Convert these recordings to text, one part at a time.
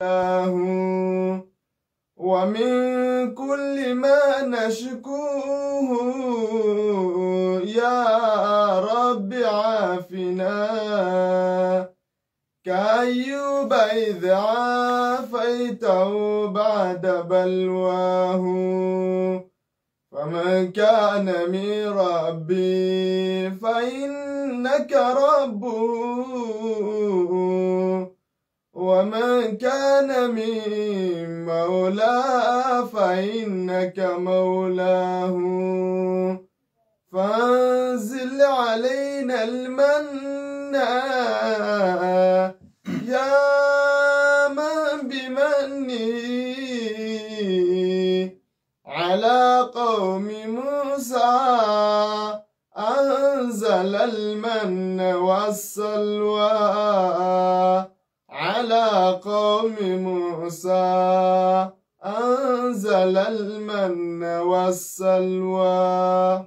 ومن كل ما نشكوه يا رب عافنا كأيوب إذ عافيته بعد بلواه فمن كان من ربي فإنك ربه ومن كان من مولاه فإنك مولاه فانزل علينا المن يا من بمنه على قوم موسى أنزل المن والسلوى على قوم موسى أنزل المن والسلوى.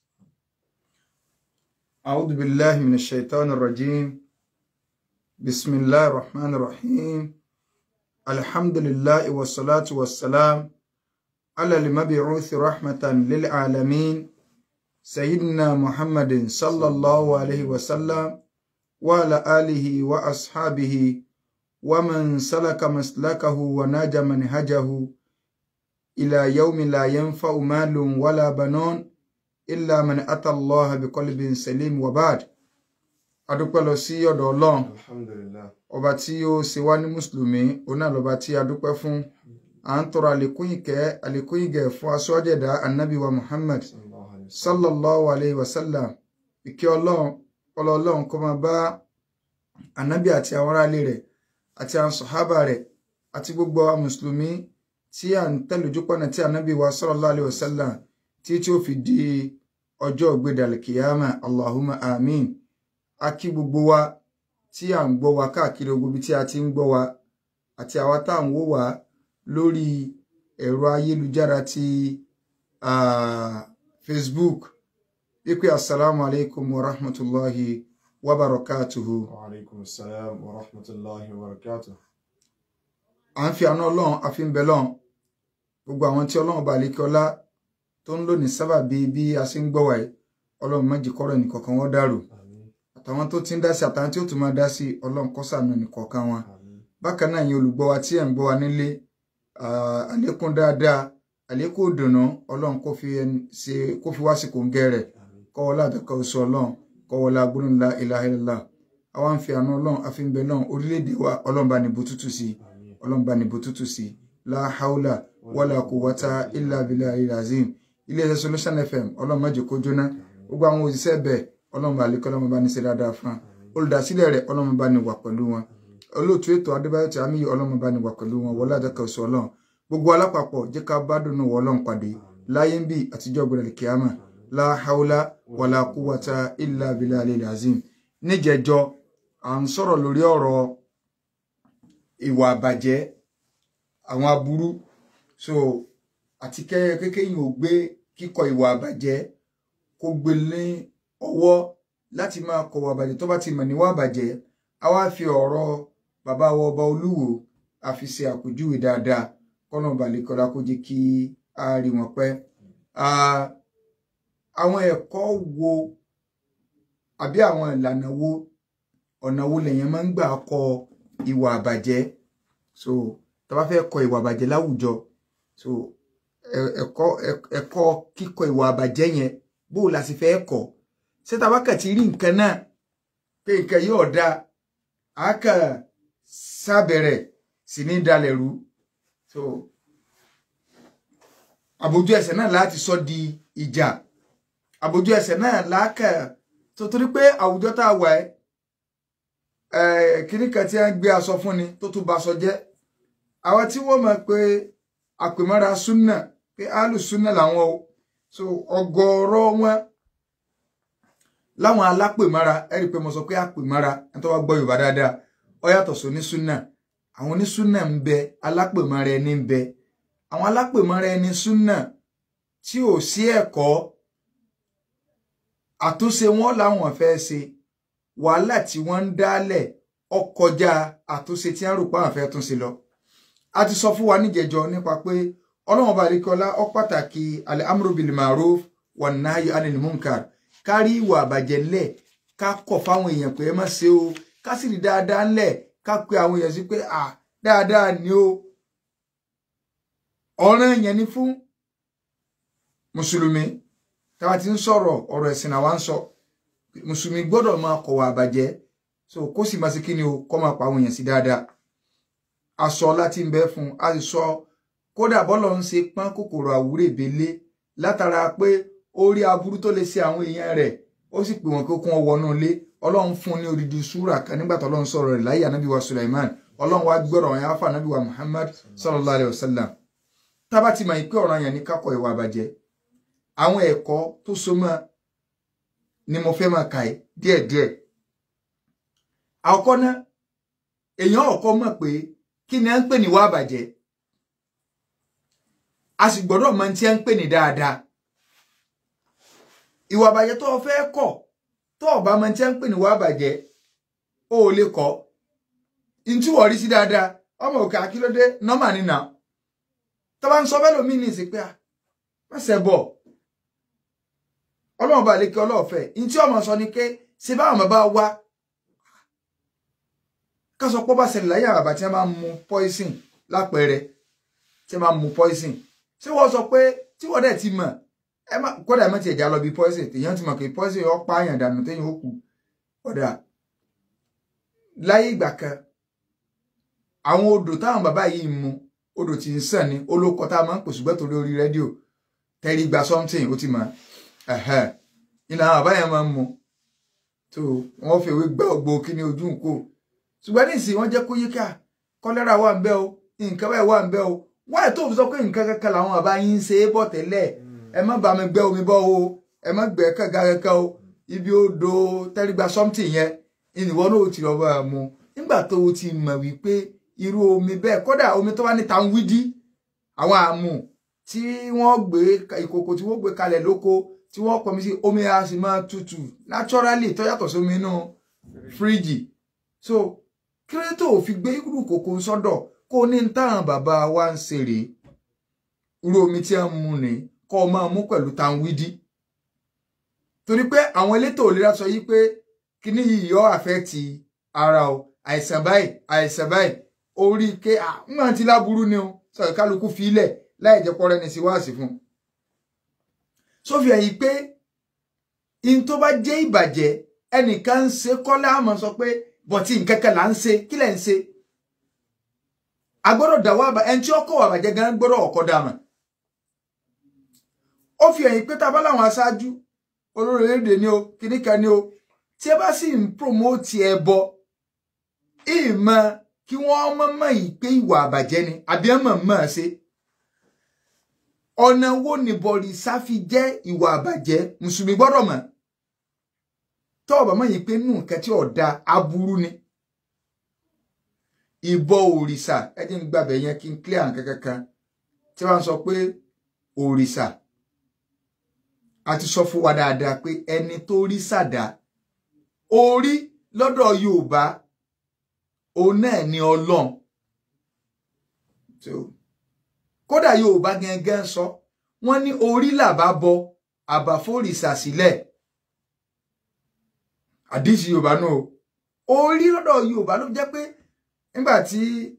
أعوذ بالله من الشيطان الرجيم. بسم الله الرحمن الرحيم. الحمد لله والصلاة والسلام على المبعوث رحمة للعالمين سيدنا محمد صلى الله عليه وسلم وعلى آله وأصحابه ومن سلك مسلكه وناج منهجه إلى يوم لا ينفع مال ولا بنون إلا من أتى الله بقلب سليم وبعد. adúpẹ́ lọ sí ọ̀dọ̀ Ọlọ́run Alhamdulillah. ọba tí ó ṣe wá ní mùsùlùmí ọ̀nà lọ́ba tí a dúpẹ́ fún. À ń tọrọ àlékún ìgẹ̀ fún aṣáájú ẹ̀dá Ànábì wa Muhammad sallallahu alayhi wa sallam. Ìkẹ́ Ọlọ́run kó máa bá Ànábì àti àwọn aráalé rẹ̀ àti àwọn sàhábà rẹ̀ àti gbogbo àwọn mùsùlùmí tí à ń tẹ̀lé ojúpọ̀nà tí Ànábì wa sallallahu alayhi wa sallam tí ó fi di ọjọ́ ìgbédàlẹ̀ kìyàmà. Allahumma amin. A kí gbogbo wa tí à ń gbọ́ wa káàkiri gbogbo tí a ti ń gbọ́ wa àti àwa tá à ń wò wá lórí ẹ̀rọ ayélujára ti Facebook wípé assalamu alaikum wa rahmatullahi wa barakatuhu. Wa alaikum assalam wa rahmatullahi wa barakatuhu. À ń fi àánú Ọlọ́run a fi ń bẹ Ọlọ́run gbogbo àwọn tí Ọlọ́run bá lékè ọlá tó ń lò ní sábàbí bí a ṣe ń gbọ́ wa yìí Ọlọ́run má jẹ́ kọ́rọ̀ ẹnìkọ̀ọ̀kan wọn dàrú. Àtàwọn tó ti ń dá sí àtàwọn tí ó tún máa dá sí Ọlọ́run kó ṣàánú ẹnìkọ̀ọ̀kan wọn. Bákan náà yín olùgbọ́ wa tí ẹ̀ ń gbọ́ wa nílé àlékún dáadáa àlékún ìdùnnú Ọlọ́run kó fi wá sí kòńgẹ́ rẹ̀ kọ́ wọlé àtọ́kọ̀ oṣù Ọlọ́run kọ́ wọlé agbóhùn la ilaha illallah. Àwa ń fi àánú Ọlọ́run àfi ń bẹ náà orílẹ̀-èdè wa Ọlọ́run bá ní bù tútù sí Ọlọ́run bá ní bù tútù sí la haula wala quwwata illa billahi azim. Ilé-iṣẹ́ Solution FM Ọlọ́run má jẹ́ kó jóná. Gbogbo àwọn òṣìṣẹ́ bẹ́ẹ̀ Ọlọ́run bá lékọ́ Ọlọ́run bá ní ṣe dáadáa fún olùdásílẹ̀ rẹ̀ Ọlọ́run bá ní wà pẹ̀lú wọn. Olóòtú ètò Adébáyọ̀ tí a mí Ọlọ́run bá ní wà pẹ̀lú wọn wọlé àjọkẹ́ oṣù Ọlọ́run. Gbogbo alápapọ̀ jẹ́ ká bá dùnú wọ Ọlọ́run pàdé láyé ń bí àtijọ́ gbọdọ̀ kíámà la haula wala quwwata illa billahi azim. Níjẹjọ à ń sọ̀rọ̀ lórí ọ̀rọ̀ ìwà àbàjẹ́ àwọn aburú àti kékeré ò gbé kíkọ ìwà àbàjẹ́ kó gbé lé ọwọ́ láti máa kọ ìwà àbàjẹ́ tó bá ti mọ̀ níwà àbàjẹ́. A wá fi ọ̀rọ̀ bàbá wa ọba Olúwo a fi ṣe àpèjúwe dáadáa kọ́nà balẹ̀kọ́lá kó jẹ́ kí a rí wọn pẹ́. Àwọn ẹ̀kọ́ wo àbí àwọn ìlànà wo ọ̀nà wo lèyàn máa ń gbà kọ ìwà àbàjẹ́ tá bá fẹ́ kọ ìwà àbàjẹ́ láwùjọ ẹ̀kọ́ kíkọ ìwà àbàjẹ́ yẹn bó la sì fẹ́ kọ́ ṣé tá bá kàn ti rí nǹkan náà pé nǹkan yóò dá a kàn sábẹ̀rẹ̀ sí ní dalẹ̀ rú àbójú ẹsẹ̀ náà láti sọ di ìjà àbójú ẹsẹ̀ náà lákàn torí pé àwùjọ tá a wà kíní kan tí a ń gbé aṣọ fún ni tó tún ba aṣọ jẹ́ àwọn tí wọ́n mọ̀ pé àpèmọ́ra súnà pé áàlù súnà làwọn ọ̀gọ̀ọ̀rọ̀ wọn láwọn alápèmọ́ra ẹ̀rí pé mo sọ pé àpèmọ́ra ẹni tó wá gbọ́ Yorùbá dáadáa ó yàtọ̀ sí onísúnà. Àwọn onísúnà ń bẹ alápèmọ́ra ẹni ń bẹ àwọn alápèmọ́ra ẹni súnà tí ò sí ẹ̀kọ́ àtúnṣe wọn làwọn fẹ́ ṣe wàhálà tí wọ́n ń dálẹ̀ ó kọjá àtúnṣe tí wọ́n rò pé àwọn fẹ́ túnṣe lọ. a ti sọ fún wa níjẹjọ nípa pé Ọlọ́run bá àlékọ́lá ó pàtàkì al-amru bil ma'ruf wan nahyu anil munkar kárí ìwà àbàjẹ́ ńlẹ̀ ká kọ̀ fáwọn èèyàn pé ẹ má ṣe o ká sì rí dáadáa ńlẹ̀ ká pe àwọn èèyàn sí pé dáadáa ni o ọ̀ràn yẹn ni fún mùsùlùmí táwa ti ń sọ̀rọ̀ ọ̀rọ̀ ẹ̀sìn àwa ń sọ mùsùlùmí gbọ́dọ̀ máa kọ̀wà àbàjẹ́ so kó sì máa ṣe kí ni o kó máa pa àwọn èèyàn sí dáadáa aṣọ láti ń bẹ fún a sì sọ kódà bọ́lọ̀ ń ṣe pọ́n kòkòrò àwúrèbe lé látara pé ó rí aburú tó lè ṣe àwọn èèyàn rẹ̀ ó sì pè wọ́n kó kún ọwọ́nú ilé Ọlọ́run fún ní odidi súrà kan nígbà tó Ọlọ́run sọ̀rọ̀ rẹ̀ láyé ànábì wa Sulaiman Ọlọ́run wá gbọ́rọ̀ wọn yáfà ànábì wa Muhammad sallallahu alayhi wa sallam tá bá ti mọ̀ pé ọ̀ràn yẹn ní kákọ̀ ìwà àbàjẹ́ àwọn ẹ̀kọ́ tó so mọ́ ni mo fẹ́ máa kà ẹ́ díẹ̀díẹ̀ àkọ́kọ́ náà èèyàn ọ̀kọ́ mọ̀ pé kí ni à ń pè ní ìwà àbàjẹ́ a sì gbọ́dọ̀ mọ̀ tí à ń pè ní dáadáa ìwà àbàjẹ́ tó o fẹ́ kọ̀ tó o bá mọ̀ tí à ń pè ní ìwà àbàjẹ́ o ò lè kọ́ ntí wọ́n rí sí dáadáa ọmọ òkè akílódé nọ́mà nínà tó bá ń sọ bẹ́ẹ̀ lómi ní ìsìn pé má ṣe bọ̀ Ọlọ́run bá lè kí ọlọ́ọ̀fẹ́ ntí ọmọ sọ ni pé ṣe báwọn ọmọ bá wá ká sọ pé bá ṣẹlẹ̀ láyé àbàbà tí wọ́n máa ń mu poison lápẹẹrẹ tí wọ́n máa ń mu poison ṣé wọ́n sọ pé tí wọ́n dẹ̀ ti mọ̀ kódà mọ̀ tí ẹ̀já lọ bí poison èèyàn ti mọ̀ pé poison yọ pa àyàn dànù téèyàn ó kú ọ̀dà láyé ìgbà kan àwọn odò táwọn bàbá yìí mu odò tí ń sàn ní olóko tá a máa ń pè ṣùgbọ́n torí orí rédíò tẹ́rí gba something ó ti mọ̀ ìlànà bàbá yẹn máa ń mu tó wọ́n fi ewé gbá ògbó kí ní ojú nǹkó ṣùgbọ́n ní ìsìn wọ́n jẹ́ kó yíká kọ́lẹ́rà wà ń bẹ o nǹkan báyìí wà ń bẹ o wáyé tó fi sọ pé nǹkan kankan làwọn bàbá yín ń ṣe é bọ̀ tẹ́lẹ̀ ẹ má bá mi gbẹ omi bọ́ o ẹ má gbẹ kànga kankan o ibi odò tẹ́rí gba something yẹn ìnìwọ́n náà ti lọ́ bá a mu nígbà tó o ti mọ̀ wípé irú omi bẹ́ẹ̀ kódà omi tó wá ní tanwídí àwọn àmù tí wọ́n gbé ìkòkò tí wọ́n gbé kalẹ̀ lóko tí wọ́n pọnmi sí omi a sì máa tutù naturally tó yàtọ̀ sí omi inú fíríjì so kí ló tó fi gbé irú kòkò sọ́dọ̀ kó ní táwọn bàbá wa ń ṣe rèé irú omi tí a ń mu ní kó o máa mú pẹ̀lú tanwídí torí pé àwọn elétò ìlera sọ yí pé kíní yìí yọ àfẹ́ẹ̀tì ara o àìsàn báyìí orí ké àwọn ti láburú ni o sọ ìkálukú fi ilẹ̀ láì jẹ́ pọ́rẹ́ ní sí wáàsí fún sófìà yìí pé in tó bá jẹ́ ìbàjẹ́ ẹnìkan ń ṣe kọ́lá àmọ́ sọ pé bọ̀tí nǹkan kan là ń ṣe kí lẹ̀ ń ṣe agbọ́dọ̀ dáwọ́ àbá ẹni tí ó kọ̀ wà bàjẹ́ gan gbọ́dọ̀ ọ̀kọ́ dàmà ó fi ẹ̀yìn pé tábà láwọn aṣáájú olórílẹ̀-èdè ni o kìnnìkan ni o tí ẹ bá sì ń promote ẹbọ ìmọ̀ kí wọ́n mọ̀ yìí pé ìwà àbàjẹ́ ni àbí ẹ mọ̀ ṣe ọ̀nà wo ni bọ̀rìṣà fi jẹ́ ìwà àbàjẹ́ mùsùlùmí gbọ́dọ̀ mọ̀ tó ọ̀bà mọ̀ yìí pé nù nǹkan tí ọ̀dà aburú ni ìbọ òrìṣà ẹ jẹ́ ń gbàbẹ̀ yẹn kí n clear nǹkan kankan tí wọ́n sọ pé òrìṣà a ti sọ fún wa dáadáa pé ẹni tó rí sàdá orí lọ́dọ̀ Yorùbá òun náà ni Ọlọ́run kódà Yorùbá gangan sọ wọ́n ní orí làbá bọ àbàfòrìṣà sílẹ̀ àdìsí Yorùbá náà orí lọ́dọ̀ Yorùbá ló jẹ́ pé nígbà tí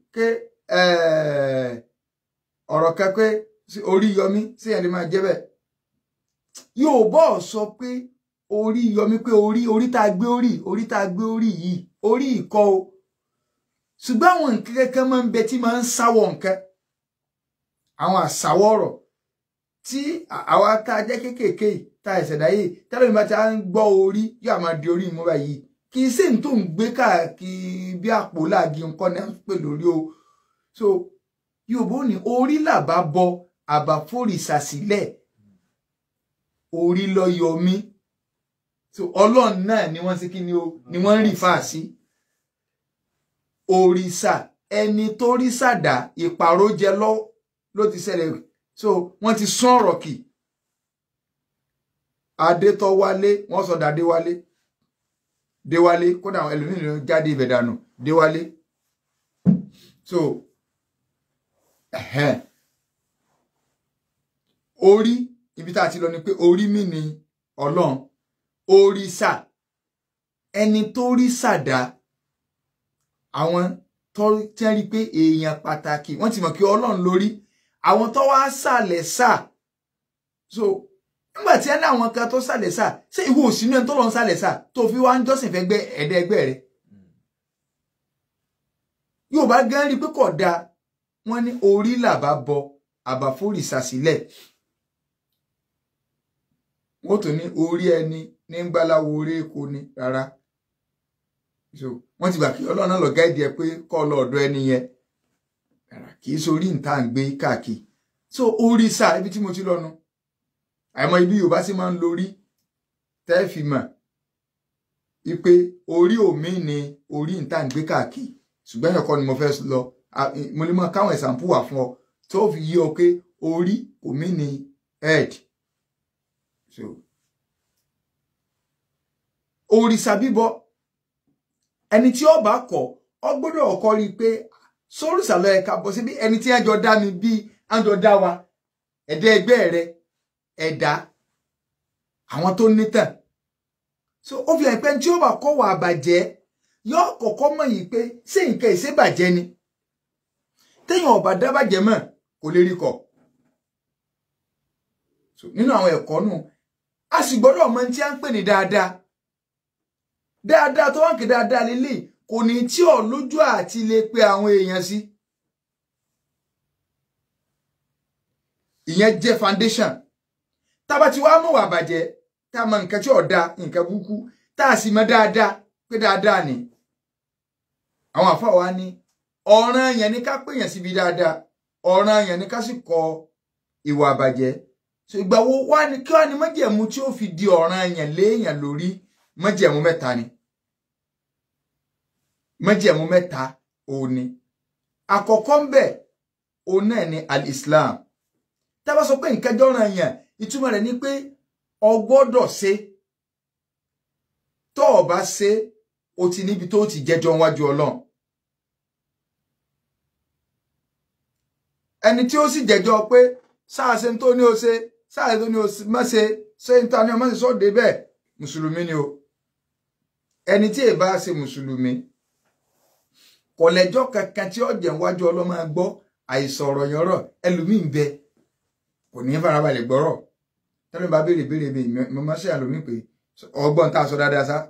ọ̀rọ̀ kan pé orí yọmí sí ẹni máa jẹ́ bẹ́ẹ̀ Yorùbá sọ pé orí yọmí pé orí tá a gbé orí tá a gbé orí yìí orí ìkọ́ o ṣùgbọ́n àwọn nǹkan kankan máa ń bẹ tí máa ń sáwọ̀ nǹkan àwọn àsáwọ̀ ọ̀rọ̀ tí àwa tá a jẹ́ kéékèèké tá a ẹ̀sẹ̀ dáyé tẹ́lẹ̀ mi bá ti ń gbọ́ orí yóò máa di orí ìmúra yìí kì í ṣe tó ń gbé káàkiri bí àpò láàgì nǹkan náà ń pè lórí o so Yorùbá ní orí làbá bọ àbàfòrìṣà sílẹ̀ orí lọ yọ mí so Ọlọ́run náà ni wọ́n ṣe kí ni o ni wọ́n ń rí fà sí òrìṣà ẹni tó rí sàdá ìpàrọ̀ jẹ ló ti ṣẹlẹ̀ so wọ́n ti sún ọ̀rọ̀ kì Adétọ́wálé wọ́n sọ dàdéwálé déwálé kódà àwọn ẹlòmíràn jáde ibẹ̀ dànù déwálé so orí ibi tá ti lọ ni pé orí mi ni Ọlọ́run òrìṣà ẹni tó rí sàdá àwọn tó tẹ́rí pé èèyàn pàtàkì wọ́n ti mọ̀ kí Ọlọ́run lórí àwọn tó wá sàlẹ̀ sà so nígbà tí ẹni àwọn kan tó sàlẹ̀ sà ṣé ìwọ òsínú ẹni tó lọ ń sàlẹ̀ sà tó fi wá ń jọ́sìn fẹ́ gbé ẹ̀ẹ́dẹ́gbẹ́ rẹ̀ yóò bá gán rí pé kò dáa wọ́n ní orí làbá bọ àbáfórìṣà sílẹ̀ wọ́n tó ní orí ẹni ní gbáláwo orí èkó ni rárá so wọ́n ti gbà kí Ọlọ́run náà lọ gáìdì ẹ pé kọ́ lọ ọ̀dọ̀ ẹni yẹn rárá kì í sórí ìta ń gbé káàkiri so òrìṣà ibi tí mo ti lọ́nu àìmọ̀ ibi Yorùbá sì máa ń lórí tẹ́ fi mọ̀ wípé orí òmí ni orí ìta ń gbé káàkiri ṣùgbọ́n ẹ̀kọ́ ni mo fẹ́ lọ mo lè mọ káwọn ẹ̀sàmpù wà fún ọ tó fi yí ọ pé orí òmí ni head so òrìṣà bíbọ ẹni tí ó bá kọ̀ ọ gbọ́dọ̀ ọkọ rí pé sórìṣà lọ ẹka bọ síbi ẹni tí ẹjọ dá mi bí ẹjọ dá wa ẹ̀dá ẹgbẹ́ rẹ ẹ̀dá àwọn tó nítàn so ó fi hàn pé tí ó bá kọ̀ wà bàjẹ́ yóò kọ́kọ́ mọ̀ yìí pé ṣé nǹkan ìṣèbàjẹ́ ni téèyàn ọba dá bàjẹ́ mọ̀ kò lè rí kọ̀ so nínú àwọn ẹ̀kọ́ nù a sì gbọ́dọ̀ mọ̀ tí a ń pè ní dáadáa dáadáa tó wọ́n kì dáadáa lélẹ̀ kò ní tí ò lójú àti lè pe àwọn èèyàn sí ìyẹn jẹ́ foundation tá bá ti wá mọ̀ wà bàjẹ́ tá mọ̀ nǹkan tí ò dá nǹkan burúkú tá sì mọ̀ dáadáa pé dáadáa ni àwọn àfáà wa ní ọ̀ràn yẹn ní ká pèèyàn síbi dáadáa ọ̀ràn yẹn ní ká sì kọ ìwà àbàjẹ́ so ìgbà wo wá ní kí wá ní májẹ̀mú tí ó fi di ọ̀ràn yẹn léèyàn lórí májẹ̀mú mẹ́ta ni májẹ̀mú mẹ́ta òun ni àkọ́kọ́ ń bẹ òun náà ni al-Islam tá bá sọ pé nǹkan jọ́ràn yẹn ìtumọ̀ rẹ̀ ni pé o gbọ́dọ̀ ṣe tó o bá ṣe o ti níbi tó ti jẹ́jọ́ níwájú Ọlọ́run ẹni tí ó sì jẹ́jọ́ pé sáàṣe tó ní o ṣe sáàṣe tó ní o má ṣe ṣe ń ta ní ọmọ sí sọ́ọ̀dé bẹ́ẹ̀ mùsùlùmí ni o ẹni tí èbá ṣe mùsùlùmí kò lẹ́jọ́ kankan tí ó jẹ́ níwájú Ọlọ́run máa gbọ́ àìsọ̀rọ̀ yọ̀rọ̀ ẹlòmíì ń bẹ kò ní farabalẹ̀ gbọ́rọ̀ tẹ́lẹ̀ bá béèrè mi mo máa ṣe àlòmí pé ọgbọ́n tá a sọ dáadáa sá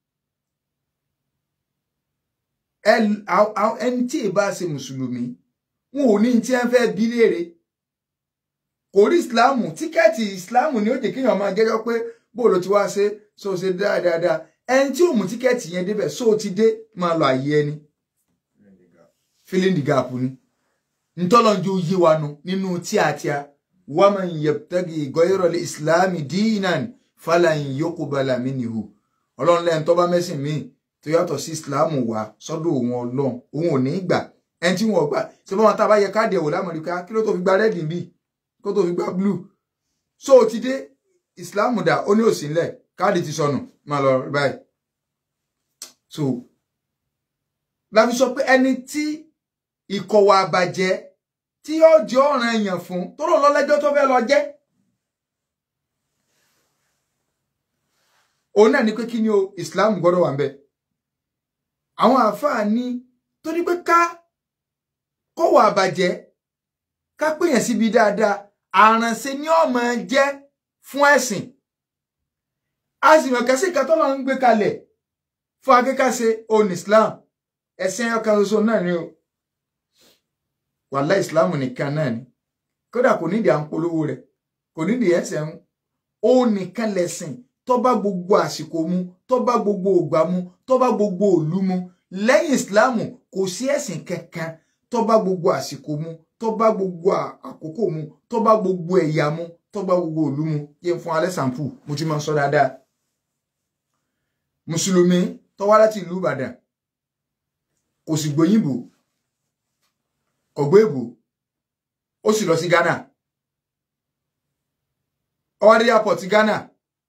ẹni tí èbá ṣe mùsùlùmí wọn ò ní tí ẹ fẹ́ bí léèrè kò rí ìsìláàmù tíkẹ́ẹ̀tì ìsìláàmù ni ó jẹ́ kéèyàn máa jẹ́jọ́ pé bóòlù tí wàá ṣe so ṣe dáadáa ẹni tí ò mú tíkẹ́ẹ̀tì yẹn débẹ̀ so ti dé máa lọ àyè ẹni filling the gap ni ntọ́lọ́njú yí wa nu nínú tíatíá waman yabtagi ghayra al-islami dinan falan yuqbala minhu Ọlọ́run lẹ́yìn tó bá mẹ́sìn míì tó yàtọ̀ sí ìsìláàmù wá sọ́dọ̀ òun Ọlọ́run òun ò ní gbà ẹni tí wọn gbà ṣe bá wọn tá a bá yẹ káàdì ẹ̀wò lámọ̀ríkà kí ló tó fi gba rẹ́ẹ̀dì bíi kó tó fi gba blue so ti dé ìsìláàmù dà ó ní òsì ńlẹ̀ káàdì ti sọnù máa lọ báyìí so láfi sọ pé ẹni tí ìkọ̀wà àbàjẹ́ tí yóò jẹ́ ọ̀ràn èèyàn fún tó rò lọ́lẹ́jọ́ tó fẹ́ lọ jẹ́ òun náà ni pé kí ni o Islam gbọ́dọ̀ wà ń bẹ àwọn àfáà ní torí pé ká kọ̀wà àbàjẹ́ ká pèèyàn síbi dáadáa àrànṣe ni ó máa jẹ́ fún ẹ̀sìn a sì mọ̀ kẹ́sì kan tó lọ ń gbé kalẹ̀ fún akẹ́kọ̀ọ́sẹ̀ òun Islam ẹ̀sìn ọkàn ṣoṣo náà ni o wàhálà Islam nìkan náà ni kódà kò nídìí à ń polówó rẹ̀ kò nídìí ẹsẹ̀ ń ó nìkan lẹ̀sìn tó bá gbogbo àsìkò mu tó bá gbogbo ògbà mu tó bá gbogbo òlú mu lẹ́yìn Islam kò sí ẹ̀sìn kankan tó bá gbogbo àsìkò mu tó bá gbogbo àkókò mu tó bá gbogbo ẹ̀yà mu tó bá gbogbo òlú mu yẹ fún alẹ́ sàmpù mo ti máa ń sọ dáadáa mùsùlùmí tó wá láti ìlú Ìbàdàn kò sì gbóyìnbó kò gbé èbò ó sì lọ sí Ghana ó wá dé airport Ghana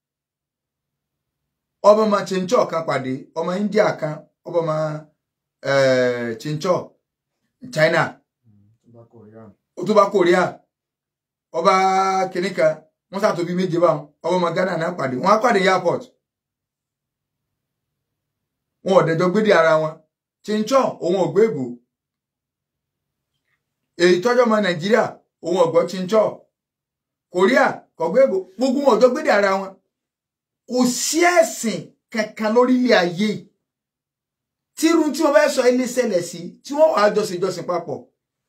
ọmọ ma chincho kan pàdé ọmọ India kan ọmọ ma chincho China ó tó bá Korea ọba kìnìkà wọ́n sá tó bí méje báwọn ọmọ Ghana náà pàdé wọ́n á pàdé airport wọn ò dẹjọ gbédè ara wọn Chinchon òun ò gbé èbò èyí tọ́jọ́ ọmọ Nàìjíríà òun ò gbọ́ Chinchon Korea kò gbé èbò gbogbo wọn ò jọ gbédè ara wọn kò sí ẹ̀sìn kankan lórí ilé ayé tí irun tí wọ́n fẹ́ sọ ilé ṣẹlẹ̀ sí tí wọ́n wàá jọ́sìn papọ̀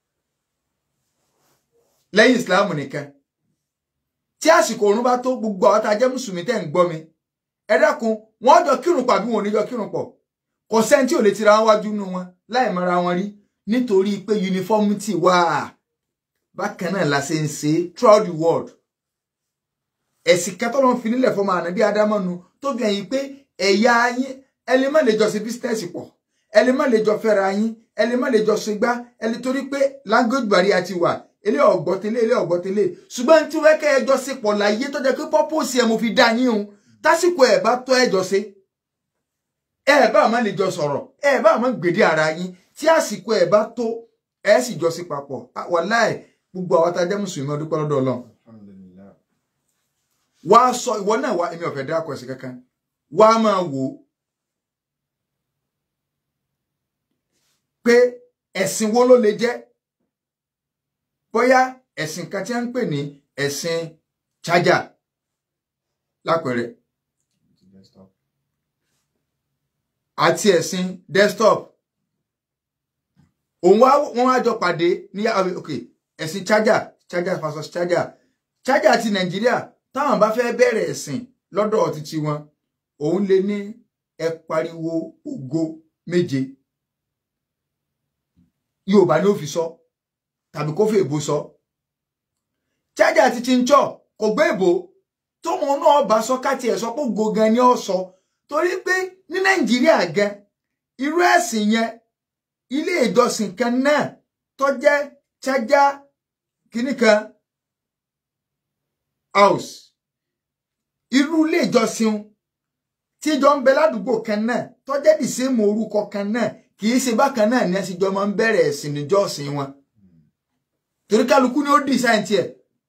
lẹ́yìn Islam nìkan tí àsìkò òrun bá tó gbogbo àwọn tá jẹ́ mùsùlùmí tẹ́ ń gbọ́ mi ẹ dákun wọ́n jọ kírun pọ̀ àbí wọn ò ní jọ kírun pọ̀ kò sẹ́ni tí ò lè tira wọn wájú nínú wọn láì mọ́ra wọn rí nítorí pé uniformity wà bákan náà la ṣe ń ṣe throughout the world ẹ̀sìn kẹtọ́ ló ń fi nílẹ̀ fọmọ ànábì Ádámọ́nu tó bí ẹ̀yin pé ẹ̀yà yín ẹ lè má lè jọ ṣe business pọ̀ ẹ lè má lè jọ fẹ́ra yín ẹ lè má lè jọ ṣe gbá ẹ lè torí pé language barrier ti wà ilé ọ̀gbọ́télé ṣùgbọ́n tí wọ́n kẹ́ ẹjọ́ ṣe pọ̀ láyé tó jẹ́ pé purpose ẹ̀ mo fi dá yín o tásìkò ẹ̀ bá tó ẹjọ́ ṣe ẹ̀ bá má lè jọ sọ̀rọ̀ ẹ̀ bá má gbèdé ara yín tí àsìkò ẹ̀ bá tó ẹ̀ sì jọ ṣe papọ̀ wàláì gbogbo àwọn tá jẹ́ mùsùlùmí ọdún pẹ́ lọ́dọ̀ Ọlọ́run wá sọ ìwọ náà wá èmi ò fẹ́ dákọ̀ ẹ̀sìn kankan wá máa wò pé ẹ̀sìn wo ló lè jẹ́ bóyá ẹ̀sìn kan tí a ń pè ní ẹ̀sìn charger lápẹẹrẹ àti ẹ̀sìn desktop wọ́n wá jọ pàdé ní ẹ̀sìn charger versus charger ti Nàìjíríà táwọn bá fẹ́ bẹ̀rẹ̀ ẹ̀sìn lọ́dọ̀ títí wọn òun lè ní ẹ pariwo ògo 7 Yorùbá ní ó fi sọ tàbí kó fẹ́ èbó sọ charger ti Chinchon kò gbé èbó tóun náà bá sọ káti ẹ̀ sọ pé ògo gan ni ó sọ torí pé ní Nàìjíríà gan irú ẹ̀sìn yẹn ilé ìjọsìn kan náà tó jẹ́ charger kìnnìkan house irú ilé ìjọsìn tí jọ ń bẹ ládùúgbò kan náà tó jẹ́ the same orúkọ kan náà kì í ṣe bákan náà ní ẹsìn jọ máa ń bẹ̀rẹ̀ ẹ̀sìn níjọ́sìn wọn torí kálukú ni ó design tiẹ̀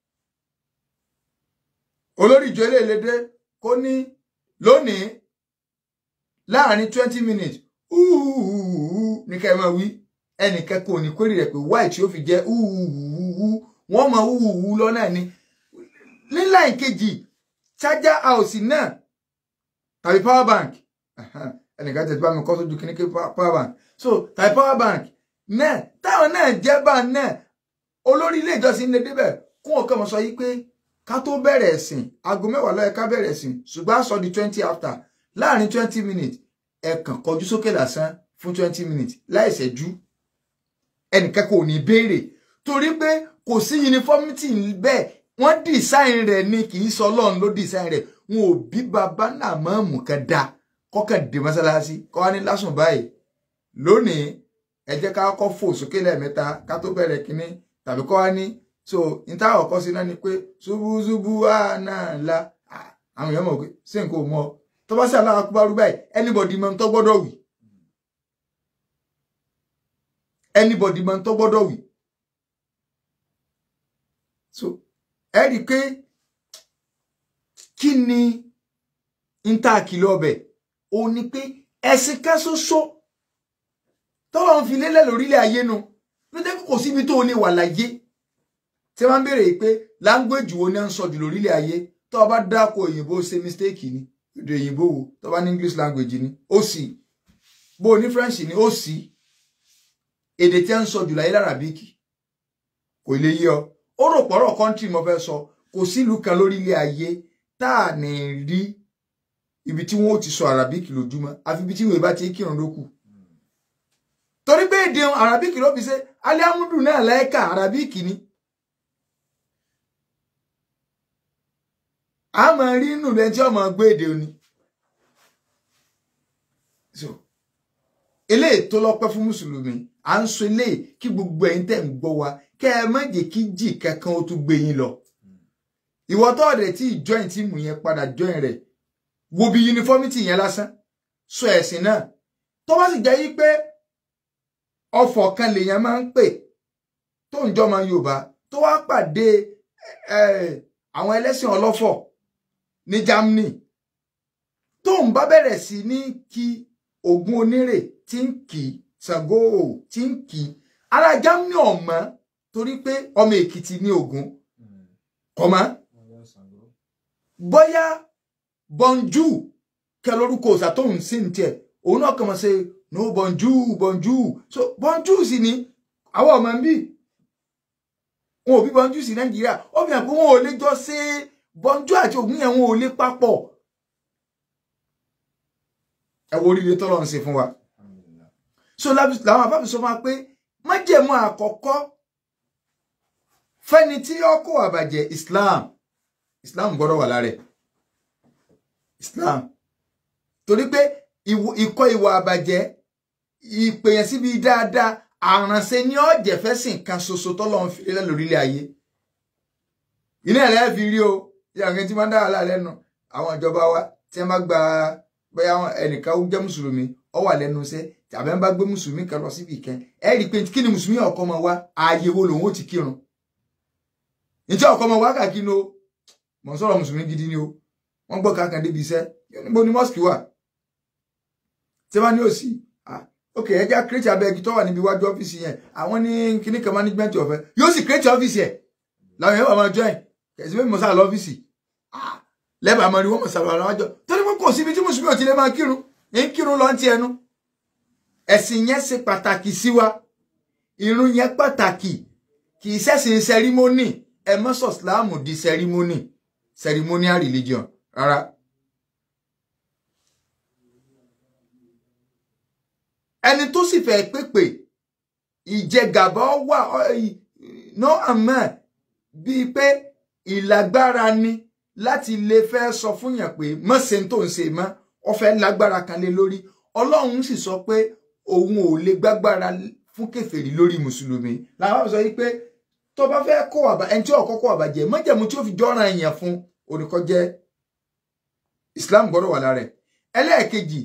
olórí ìjọ eléèlédé kó ní lónìí láàrin 20 minutes ní ká ẹ máa wí ẹnìkan kò ní query rẹ̀ pé why tí ó fi jẹ́ wọ́n máa lọ́nà ni nílà ìkejì charger house náà tàbí power bank ẹnìkan tẹ̀sí bá mi kọ́ sójú kíní power bank so tàbí power bank náà táwọn náà jẹ́ bá náà olórí ilé ìjọsìn lè débẹ̀ kún ọ̀kan mọ̀ sọ yí pé ká tó bẹ̀rẹ̀ ẹ̀sìn aago 10 ló yẹ ká bẹ̀rẹ̀ ẹ̀sìn ṣùgbọ́n a sọ di 20 after láàrin 20 minutes ẹ̀kàn kọjú sókè lásán fún 20 minutes láìṣẹ́jú ẹnìkan kò ní béèrè torí pé kò sí uniformity bẹ́ẹ̀ wọ́n design rẹ̀ ni kì í sọ Ọlọ́run ló design rẹ̀ wọn ò bí bàbá náà mọ́ọ̀mù kan dá kọ́kàn dé mọ́sálásí kọ́ wá ní lásùn báyìí lónìí ẹ jẹ́ ká kọ́ fò sókè lẹ́ẹ̀mẹ́ta ká tó bẹ̀rẹ̀ kínní tàbí kọ́ wá ní so níta ọkọ̀ sí náà ni pé ṣubú náà la àwọn èèyàn mọ̀ pé ṣé nǹkan ò mọ̀ tó bá sí aláwọ̀ akúbárú báyìí anybody mọ̀ tó gbọ́dọ̀ wí anybody mọ̀ tó gbọ́dọ̀ wí so ẹ rí i pé kí ni ìtàkìlọ̀ ọbẹ̀ òun ni pé ẹ̀sìn kan ṣoṣo tọ́lọ́run fi lélẹ̀ lórílẹ̀ ayé nu nítorí kò síbi tó lè wà láyé tí wọ́n béèrè pé language wo ni ń sọ jù lórílẹ̀ ayé tó bá dáko òyìnbó ṣe mistake ni èdè òyìnbó wo tó bá ní English language ni ó sì bó ní French ni ó sì èdè tí ń sọ jù láyé lárabíkì kò lè yé ọ ó rò pọ̀rọ̀ country mo fẹ́ sọ kò sí ìlú kan lórílẹ̀ ayé tá à ní rí ibi tí wọ́n ti sọ Arabic lójúmọ́ àfi ibi tí wọ́n bá ti kírun lókù torí pé èdè Arabic ló fi ṣe aliamudu náà láìka Arabic ni a máa rí inú rẹ tí ọmọ gbé èdè òní so eléyìí tó lọ́pẹ́ fún mùsùlùmí à ń sọ eléyìí kí gbogbo ẹ̀yin tẹ́ ń gbọ́ wa kẹ́ ẹ má jẹ́ kí jì kankan ó tún gbé yín lọ ìwọ tó ọ̀dẹ̀ tí join tí mú yẹn padà join rẹ̀ wo bí uniformity yẹn lásán sọ ẹ̀sìn náà tó bá sì jẹ́ yí pé ọ̀fọ̀ kan lèèyàn máa ń pè tó ń jọmọ Yorùbá tó wá pàdé àwọn ẹlẹ́sìn ọlọ́fọ̀ ní Germany tó ń bá bẹ̀rẹ̀ sí ní kí Ògún onírè tí ń kí Ṣàngó tí ń kí ará Germany ọmọ torí pé ọmọ Èkìtì ní Ògún kọmọ bóyá bọ́njú kẹ lórúkọ òsà tó ń sìn tiẹ̀ òun náà kàn mọ́ ṣe no bọ́njú so bọ́njú sì ni àwọn ọmọ ń bí wọn ò bí bọ́njú sí Nàìjíríà ó fi hàn pé wọn ò lè jọ ṣe bọ́njú àti Ògún yẹn wọn ò lè papọ̀ ẹ wo oríire tọ́lọ́ ń ṣe fún wa so làwọn àbábí sọ máa pé májẹ̀mú àkọ́kọ́ fẹ́ni tí ó kó àbàjẹ́ Islam gbọ́dọ̀ wà lára Islam torí pé ìkọ̀ ìwà àbàjẹ́ ìpèyàn síbi dáadáa àránṣẹ́ ní ọ̀jẹ̀ fẹ́sìn kan ṣoṣo tọ́lọ́ ń fi lélẹ̀ lórílẹ̀ ayé iná ẹ̀rẹ́ fi rí o ìyàgbẹ́ tí máa ń dára lẹ́nu àwọn ìjọba wa tí wọ́n bá gba bóyá ẹnìkan ó jẹ́ mùsùlùmí ó wà lẹ́nu iṣẹ́ tàbí wọ́n bá gbé mùsùlùmí kan lọ síbi ìkẹ́ ẹ rí i pé kí ni mùsùlùmí ọkọ máa wá ààyè wo lòun ó ti kírun ìjọ ọkọ máa wá kàkí ni o mọ̀ sọ̀rọ̀ mùsùlùmí gidi ni o wọ́n gbọ́ kankan débi iṣẹ́ níbo ni mosque wà tí wọ́n ní òsì ok ẹja kírètì abẹ́gi tó wà níbi iwájú ọ́fíìsì yẹn àwọn ní kíní kan management ọ̀fẹ́ yóò sì kírètì ọ́fíìsì ẹ̀ làwọn yẹn wà máa join kẹ̀sì bẹ́ẹ̀ mọ̀sá lọ́fíìsì lẹ́bàá máa rí wọ́n mọ̀sá lọ́wọ́ àjọ torí wọ́n kò síbi tí mùsùlùmí ò ti lè máa kírun ń kírun lọ ti ẹnu ẹ̀sìn yẹn ṣe pàtàkì sí wa ìrun yẹn pàtàkì kì í ṣẹ̀sìn sẹrímónì ẹ má sọ Ìsìláàmù di sẹrímónì ceremonial religion rárá. ẹni tó sì fẹ́ pèpè ìjẹgàba wà náà àmọ́ bíi pé ìlágbára ni láti lè fẹ́ sọ fún yàn pé mọ́ ṣe tó ń ṣe mọ́ ọ fẹ́ lágbára kan lé lórí Ọlọ́run sì sọ pé òun ò lè gbágbára fún kèfèrí lórí mùsùlùmí làwọn sọ yìí pé tó bá fẹ́ kó ẹni tí ọkọ̀ kó àbàjẹ́ májẹ̀mú tí ó fi jọ́ràn èèyàn fún oníkọ́ jẹ́ Islam gbọ́dọ̀ wà lára ẹ̀ ẹlẹ́ẹ̀kejì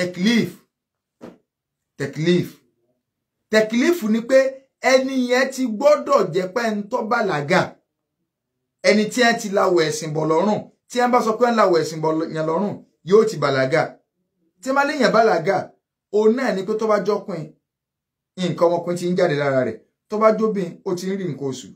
teklif ni pé ẹni yẹn ti gbọ́dọ̀ jẹ́ pé ń tó bàlágà ẹni tí ẹ ti lawọ̀ ẹ̀sìn bọ̀ lọ́rùn tí ẹ bá sọ pé ń lawọ̀ ẹ̀sìn bọ̀ yẹn lọ́rùn yóò ti bàlágà tí ẹ má léèyàn bàlágà òun náà ni pé tó bá jọkùn nǹkan ọmọkùnrin ti ń jáde lára rẹ̀ tó bá jóbìn ó ti ń rí nǹkan oṣù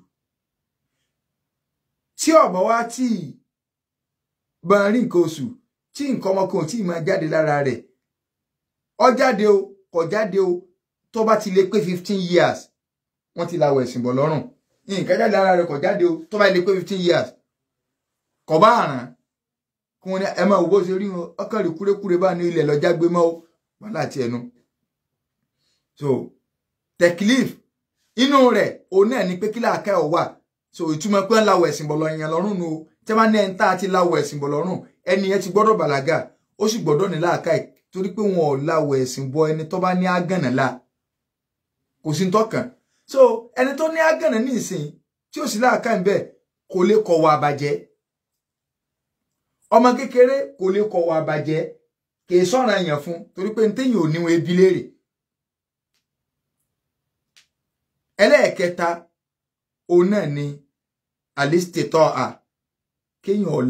tí ọ̀bọ̀ wá tí bá rí nǹkan oṣù tí nǹkan ọmọkùnrin tí máa jáde lára rẹ̀ ó jáde o kò jáde o tó bá ti lè pé 15 years wọ́n ti lawọ̀ ẹ̀sìn bọ̀ lọ́rùn nǹkan jáde lára rẹ̀ kò jáde o tó bá lè pé 15 years kò bá àràn kí wọ́n ní ẹ máa wò bó ṣe rí wọn ọkàn rí kúrékúré bá ní ilẹ̀ lọ́jà gbé mọ́ wọn láti ẹnu so teklif inú rẹ̀ òun náà ni pé kí láàká ọ̀ wà so ìtumọ̀ pé ń lawọ̀ ẹ̀sìn bọ̀ lọ́yìn lọ́rùn nu tẹ́ bá ní ẹni tá a ti lawọ̀ ẹ̀sìn bọ̀ lọ́rùn ẹni yẹn ti gbọ́dọ̀ bàlágà ó sì gbọ́dọ̀ ní láàká ẹ̀ torí pé wọn ò lawọ̀ ẹ̀sìn bọ̀ ẹni tó bá ní ágànnà la kò sí tọ́kàn so ẹni tó ní ágànnà ní ìsìn tí ó sì láàká ń bẹ kò lè kọ̀wọ̀ àbàjẹ́ ọmọ kékeré kò lè kọ̀wọ̀ àbàjẹ́ kì í sọ̀rọ̀ èèyàn fún torí pé ntẹ́yìn ò níwọ̀n ebi léèrè ẹlẹ́ẹ̀kẹta òun náà ni alistitoa kéèyàn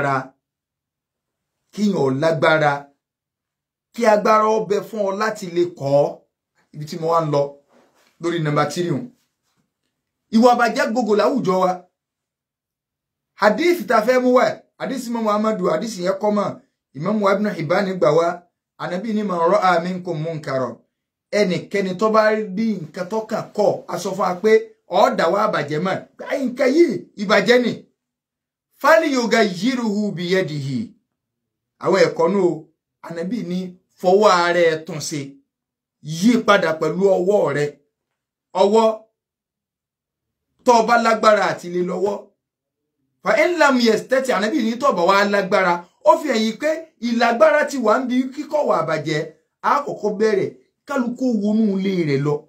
lágbára kí agbára ó bẹ fún ọ láti lè kọ́ ibi tí mo wá ń lọ lórí nọ́mbà 3 ìwà àbàjẹ́ gbogbo láwùjọ wa hadith tá fẹ́ mú wá hadith Imam Muhammadu hadith yẹn kọ́mọ̀ Imam Ibn Hibban gbà wá Ànábì ní man ra'a minkum munkaran ẹnikẹ́ni tó bá rí nǹkan tó kàn kọ́ aṣọ fún wa pé ọ̀ọ́dà wa bàjẹ́ mọ́ nǹkan yìí ìbàjẹ́ ni falyughayyirhu biyadihi àwọn ẹ̀kọ́ nù Ànábì ní fọwọ́ ara ẹ̀ tún ṣe yí padà pẹ̀lú ọwọ́ rẹ ọwọ́ tó bá lágbára àti lè lọ́wọ́ fa in lam yastati Ànábì ní tó bá wà lágbára ó fi hàn yí pé ìlágbára ti wà ń bí kíkọ́ wà bàjẹ́ á kọ́kọ́ bẹ̀rẹ̀ kálukú wọnú ilé rẹ̀ lọ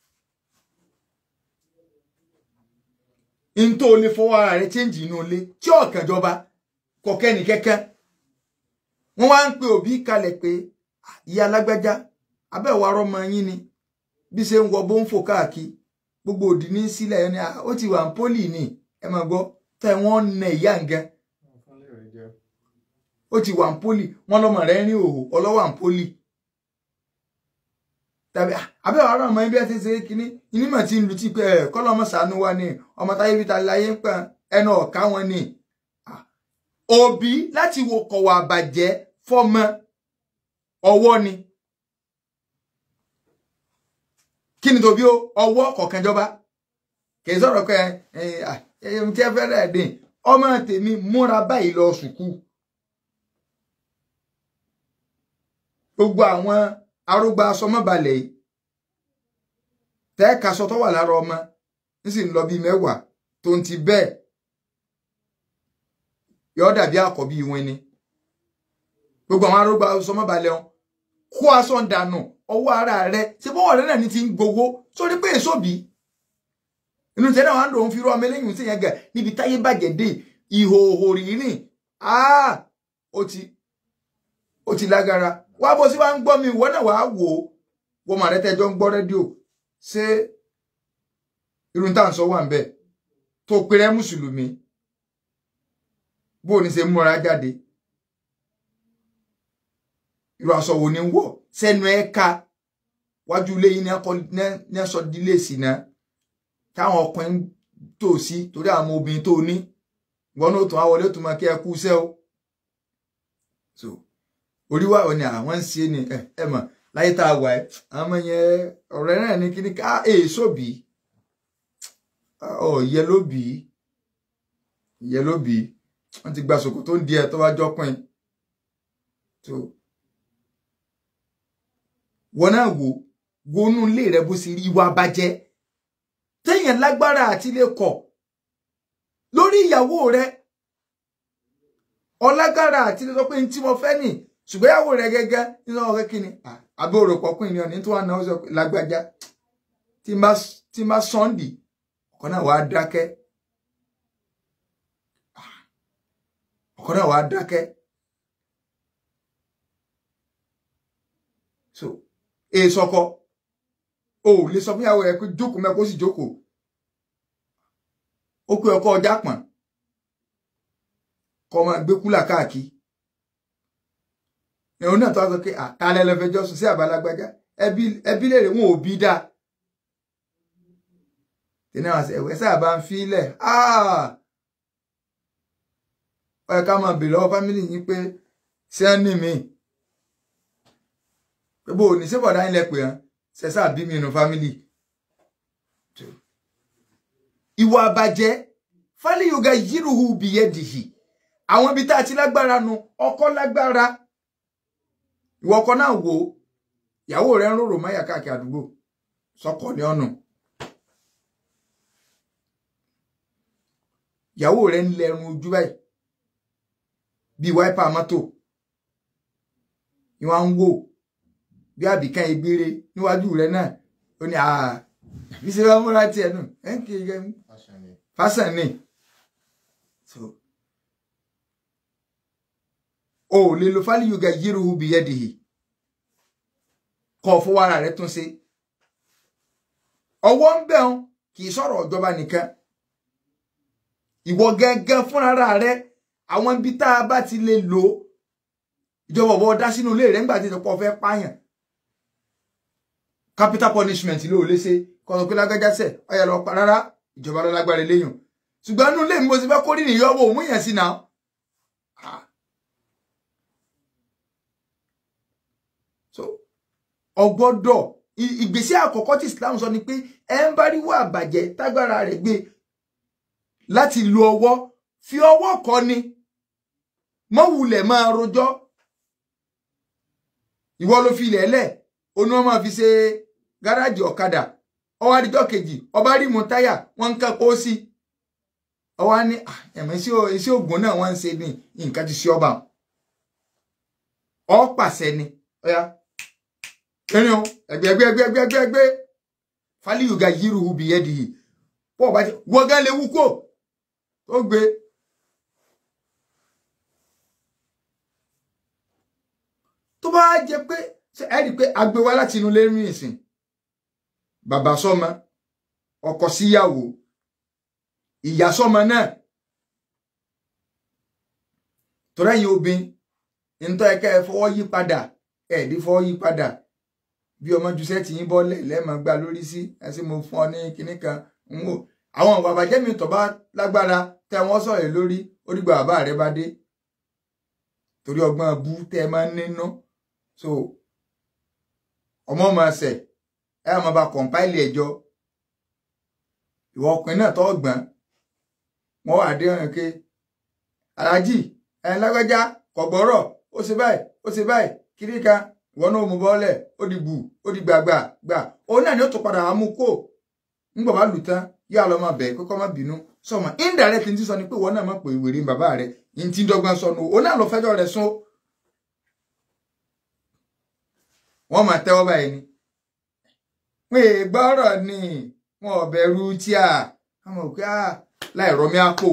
in tó lè fọwọ́ ara rẹ̀ change inú ilé tí ọ̀kan jọba kọ̀kẹ́ ní kẹ́kẹ́ wọ́n wá ń pe òbí kalẹ̀ pé ìyá alágbájá abẹ́wò arọ́mọ yín ni bí ṣe ń wọ bó ń fò káàkiri gbogbo òdì ní sílẹ̀ ẹni ó ti wà ń pólì ní ẹ máa gbọ́ tẹ wọ́n nà ìyá nǹkan ó ti wà ń pólì wọ́n lọ́mọ rẹ̀ ní òhò ọlọ́wà ń pólì tàbí abẹ́ ọ̀rọ̀ ọmọ ibi ẹ̀ ti ṣe kíní inímọ̀ tí ń lu tí pé kọ́lọ́mọ ṣàánú wa ni ọmọ táyé bí ta láyé ń pẹ́ ẹnu ọ̀ká wọn ni òbí láti wo kọ̀wà àbàjẹ́ fọ́mọ ọwọ́ ni kí ni tòbí ọwọ́ kọ̀ọ̀kan jọba kì í sọ̀rọ̀ pé ẹ̀yìn tí ẹ fẹ́rẹ̀ dín ọmọ tèmi múra báyìí lọ sùkú gbogbo àwọn arúgbó asọmọbalẹ̀ yìí tẹ́ẹ̀ka sọ tó wà lára ọmọ ń sì ń lọ bí 10 tó ń ti bẹ́ẹ̀ yọ dàbí àkọ́bí wọn ni gbogbo àwọn arúgbó asọmọbalẹ̀ wọn kó aṣọ dànù ọwọ́ ara rẹ̀ ṣe bọ́wọ́ rẹ̀ náà ní ti ń gbowó sórí pé èso bí inú tẹ́lẹ̀ wọn lòun fi rọ ọmọ eléyìí sí yẹn gẹ̀ níbi táyé bàjẹ́ dé ìhòòhò rírìn ó ti lágara wá bó sí wá ń gbọ́ mi ìwọ náà wàá wò ó wọ́n mà rẹ́tẹ́jọ́ ń gbọ́ rédíò ṣé irun tá à ń sọ wà ń bẹ̀ tó péré mùsùlùmí bó ní ṣe múra jáde irú aṣọ wo ni ń wọ̀ sẹ́nu ẹ̀ka wájú ilé yìí ní ẹ̀sọ́ dílé sí náà táwọn ọkùnrin tó sí torí àwọn obìnrin tó ní wọn náà tún àwọlé tó máa kí ẹ kú iṣẹ́ o so oríwá òní àwọn ń ṣe ni ẹ mọ̀ láyé tá a wà ẹ àwọn yẹn ọ̀rẹ́ náà ní kíní ká èso bí yẹ ló bí wọ́n ti gba sòkò tó ń di ẹ tó wá jọpin so wọn náà wọnú ilé rẹ bó ṣe rí ìwà bàjẹ́ téèyàn lágbára àti lè kọ̀ lórí ìyàwó rẹ ọlágbára àti lè sọ pé ní tí mo fẹ́ nì ṣùgbọ́n ìyàwó rẹ gẹ́gẹ́ nínú ọ̀rẹ́ kìíní àbí òròpọ̀ pín ní ọ̀nì tí wọ́n náà sọ pé lágbájá tí má sọ́ndì ọ̀kan náà wàá dákẹ́ so èsọkọ o lè sọ fún ìyàwó rẹ pé jókòó mẹ́kó sì jókòó ó pé ọkọ ọjà pọ̀n kọ́ máa gbé kúlà káàkiri ẹ̀hún náà tó wá sọ pé àtàlẹ́ lẹ́fẹ̀ẹ́jọ́ sùn sí àbálágbájá ẹbí lè rè wọn ò bí dáa tẹ̀lé àwọn ẹ̀wẹ̀ sáà bá ń fi ilẹ̀ ó yẹ ká máa bèèrè lọ́wọ́ fámìlì yín pé ṣé ń ní mi gbogbo òní sí bọ̀dá ilẹ̀ pé hàn ṣẹ̀ṣà bí mi nù fámìlì ìwà àbàjẹ́ fálíyògà yírùhù bìyẹ́dìhì àwọn ibi tá a ti lágbára nu ọkọ lágbára ìwọ ọkọ náà wò ìyàwó rẹ ń rorò máyà káàkiri àdúgbò sọkọ ní ọ̀nà ìyàwó rẹ ń lẹrun ojú báyìí bí wáípà mọ́tò ìwà ń wò bí àbíkán egbére níwájú rẹ náà ó ní bí ṣe bá múra tiẹ̀ nù fásán ni so o lè lo fálíyògà yírùhù bìyẹ́dìhì kọ́ fọwọ́ ara rẹ tún ṣe ọwọ́ ń bẹ̀ ọ́n kì í sọ̀rọ̀ ìjọba nìkan ìwọ gẹ́gẹ́ fúnra rẹ àwọn ibi tá a bá ti lè lò ìjọba ọ̀bọ̀ dá sínú ilé rẹ̀ nígbà tí ìjọba fẹ́ pààyàn capital punishment ló lè ṣe kọ́sọ̀ pé lágbájá sẹ̀ ọ̀yà lọ pa rárá ìjọba ló lágbára léyìn ṣùgbọ́n inú ilé mi mo ti fẹ́ kó rí nìyọ́wọ́ òun yẹn sí náà so ọgbọ́dọ̀ ìgbésẹ̀ àkọ́kọ́ tí Islam sọ ni pé ẹ ń bá rí wà bàjẹ́ tágbára rẹ̀ gbé láti lo ọwọ́ fi ọwọ́ kọ́ ni mọ́ wulẹ̀ máa rojọ́ ìwọ ló fi ilẹ̀ lẹ̀ oní wọn máa fi ṣe gáràjì ọ̀kadà ọwọ́ àdìjọ́ kejì ọba rí mu táyà wọ́n ń kẹ́kọ̀ọ́ sí ọwọ́ ní ẹ̀mọ́ iṣẹ́ ògùn náà wọ́n ń ṣe ní nǹkan ti ṣe ọba ọ pàṣẹ ni ọ̀yá kẹrin o ẹgbẹ́ fálíyògà yírùhù bìyẹ́dìhì pọ̀ bá ti wọ́gá lè wúkọ́ tó gbé tó bá jẹ́ pé ẹ rí pé agbé wá láti inú ilé rí ìsìn bàbá sọ́mọ ọkọ síyàwó ìyá sọ́mọ náà torí ẹ̀yin obìnrin ntọ́ ẹ̀ka ẹ̀ fọwọ́ yí padà ẹ̀ẹ́dí fọwọ́ yí padà bí ọmọ jùsẹ́ tí yín bọ́lẹ̀ lẹ́ẹ̀mọ́ gbà lórí sí ẹ̀sìn mo fún ọ ní kinní kan ń wò àwọn ìwà àbàjẹ́ mi tó bá lágbára tẹ wọ́n sọ̀rọ̀ lórí ó dìgbà bàbá rẹ bá dé torí ọgbọ́n bú tẹ ẹ máa ń nínú so ọmọ ẹsẹ̀ ẹ máa bá kọ̀ǹpáìlì ẹjọ́ ìwọ ọkùnrin náà tó ọgbọ́n wọn wà dé ọ̀rìn ké aláàjì ẹ̀ lágbájá kọ̀gbọ́rọ̀ ó ṣe báyìí kiri kan ìwọ náà mú bọ́ọ̀lẹ̀ ó di gbù ó di gbàgbà òun náà ni ó tó padà wá mú kó ńgbọ̀ bá lù tán yá lọ máa bẹ̀ kókó má bínú sọmọ indirect ti sọ ni pé ìwọ náà mọ̀ pé ìwèrè bàbá rẹ̀ ní ti dọ́gbọ́n sọnù òun náà lọ fẹjọ́ rẹ̀ sún wọ́n máa tẹ́wọ́ báyìí ni pé gbọ́rọ̀ ni wọn ò bẹ̀rù tí a ọmọ òkè láì rọmí àpò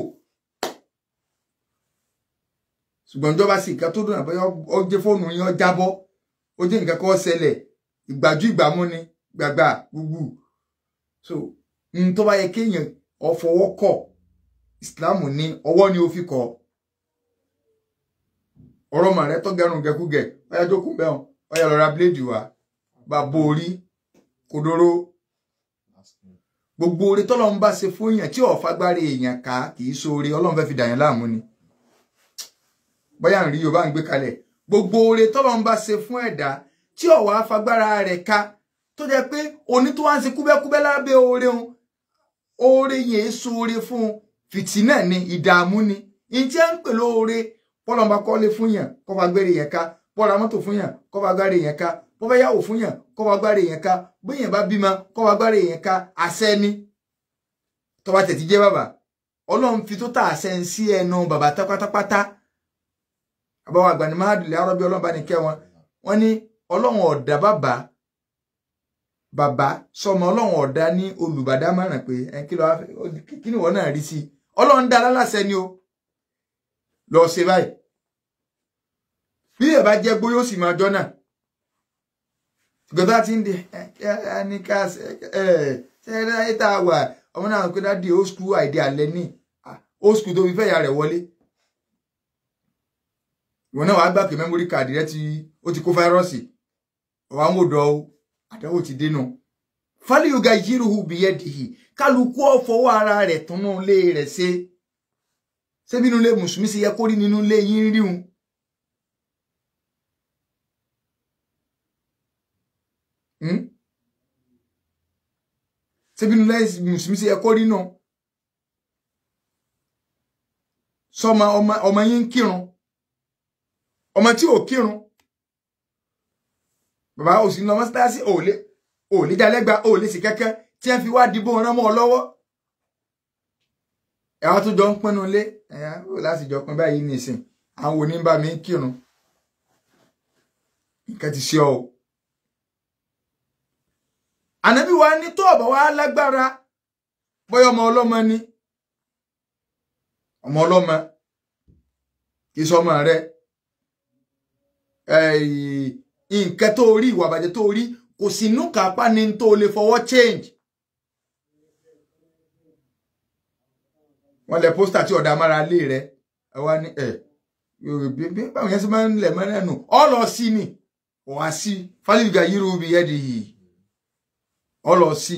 ṣùgbọ́n ìjọba sì nǹkan tó dùn àbẹ́ ó jẹ́ fóònù yín ó jábọ́ ó jẹ́ nǹkan kan ṣẹlẹ̀ ìgbàjú ìgbàmú ni gbàgbà gbùgbù so n tó bá yẹ kéèyàn ọfọwọ́ kọ̀ ìsìláàmù ní ọwọ́ ni ó fi kọ̀ ọ̀rọ̀ mà rẹ tó gẹrun gẹkúgẹ ọyá jókòó bẹ́ẹ̀ ọyá lọ ra bíléèdì wá bàbá orí kòdóró gbogbo oore tọ́lọ́run bá ṣe fún èèyàn tí ọ̀fagbárí èèyàn ká kì í sóore ọlọ́run fẹ́ fi dàyàn láàmú ni bóyá ń rí yorùbá ń gbé kalẹ̀ gbogbo oore tọ́lọ́run bá ṣe fún ẹ̀dá tí ọ̀wá fagbára rẹ̀ ká tó jẹ́ pé oní tó wá ń ṣe kúbẹ́kúbẹ́ lábẹ́ oore òun oore yẹn sóore fún fìtínà ni ìdààmú ni ìjẹ́ à ń pè lóore pọ́lọ́n bá kọ́lé fún yàn kọ́ bá gbére yẹn ká pọ́ra mọ́tò fún yàn kọ́ bá gbáre yẹn ká bọ́ bá yàwó fún yàn kọ́ bá gbáre yẹn ká bóyá bá bímọ kọ́ bá gbáre yẹn ká àṣẹ ni tó bá tẹ̀ ti jẹ́ bàbá ọlọ́run fi tó tà àṣẹ ń sí ẹnu bàbá pátápátá àbáwọn àgbàní máàdùlẹ̀ arọ́bí ọlọ́run bá ní kẹ́ wọn ní ọlọ́run ọ̀dà bàbá sọmọ ọlọ́run ọ̀dà ní olùbàdámọ̀ràn pé kí ni wọ́n náà rí sí ọlọ́run dá lálàṣẹ ni o lọ ṣe báyìí bí ẹ bá jẹ́ gbóyó sì máa jọ́nà ṣùgbọ́n tí ń di ẹni ká ṣẹ́rẹ́ ẹ̀ta wà ọmọ náà pé dá di old school idea alẹ́ ní old school tó fi fẹ́ ya rẹ̀ wọlé ìwọ̀n náà wàá gbà pé memory card rẹ ó ti kó fáírọ́ọ̀sì ọ̀wá ń wò dọ́ àdánwò ti dénú fálíyùgà yírùhù bìyẹ́dìhì kálukú ọ̀fọwọ́ ara rẹ̀ túnú ilé rẹ̀ ṣe ṣé bínú ilé mùsùlùmí ṣe yẹ kó rí nínú ilé yín ríhun ṣé bínú ilé mùsùlùmí ṣe yẹ kó rí náà sọmọ ọmọ yín ń kírun ọmọ tí ò kírun bàbá òsì ń lọ mọ́sálásí ò lè dálẹ́gba ò lè sì kẹ́kẹ́ tí ẹ fi wá dìbò rán mọ́ ọ lọ́wọ́ ẹ̀wọ́n tó jọ ń pínu lé ó láti jọ pín báyìí nìsín àwọn òní ń bá mi kírun nǹkan ti ṣe ọ ànábì wa ní tó ọ̀bọ̀ wa lágbára bóyá ọmọ ọlọ́mọ ni ọmọ ọlọ́mọ kì í sọmọ rẹ nǹkan tó rí ìwà àbàjẹ́ tó rí kò sí inú kápá ní tó lè fọwọ́ change wọ́n lẹ pósítà tí ọ̀dà mára lé rẹ ẹwà ní báwọn yẹn sì máa ń lẹ̀ mọ́rẹ́ nù ọlọ sí ni wà sí fálígà yírú bí yẹ́dì yìí ọlọ sí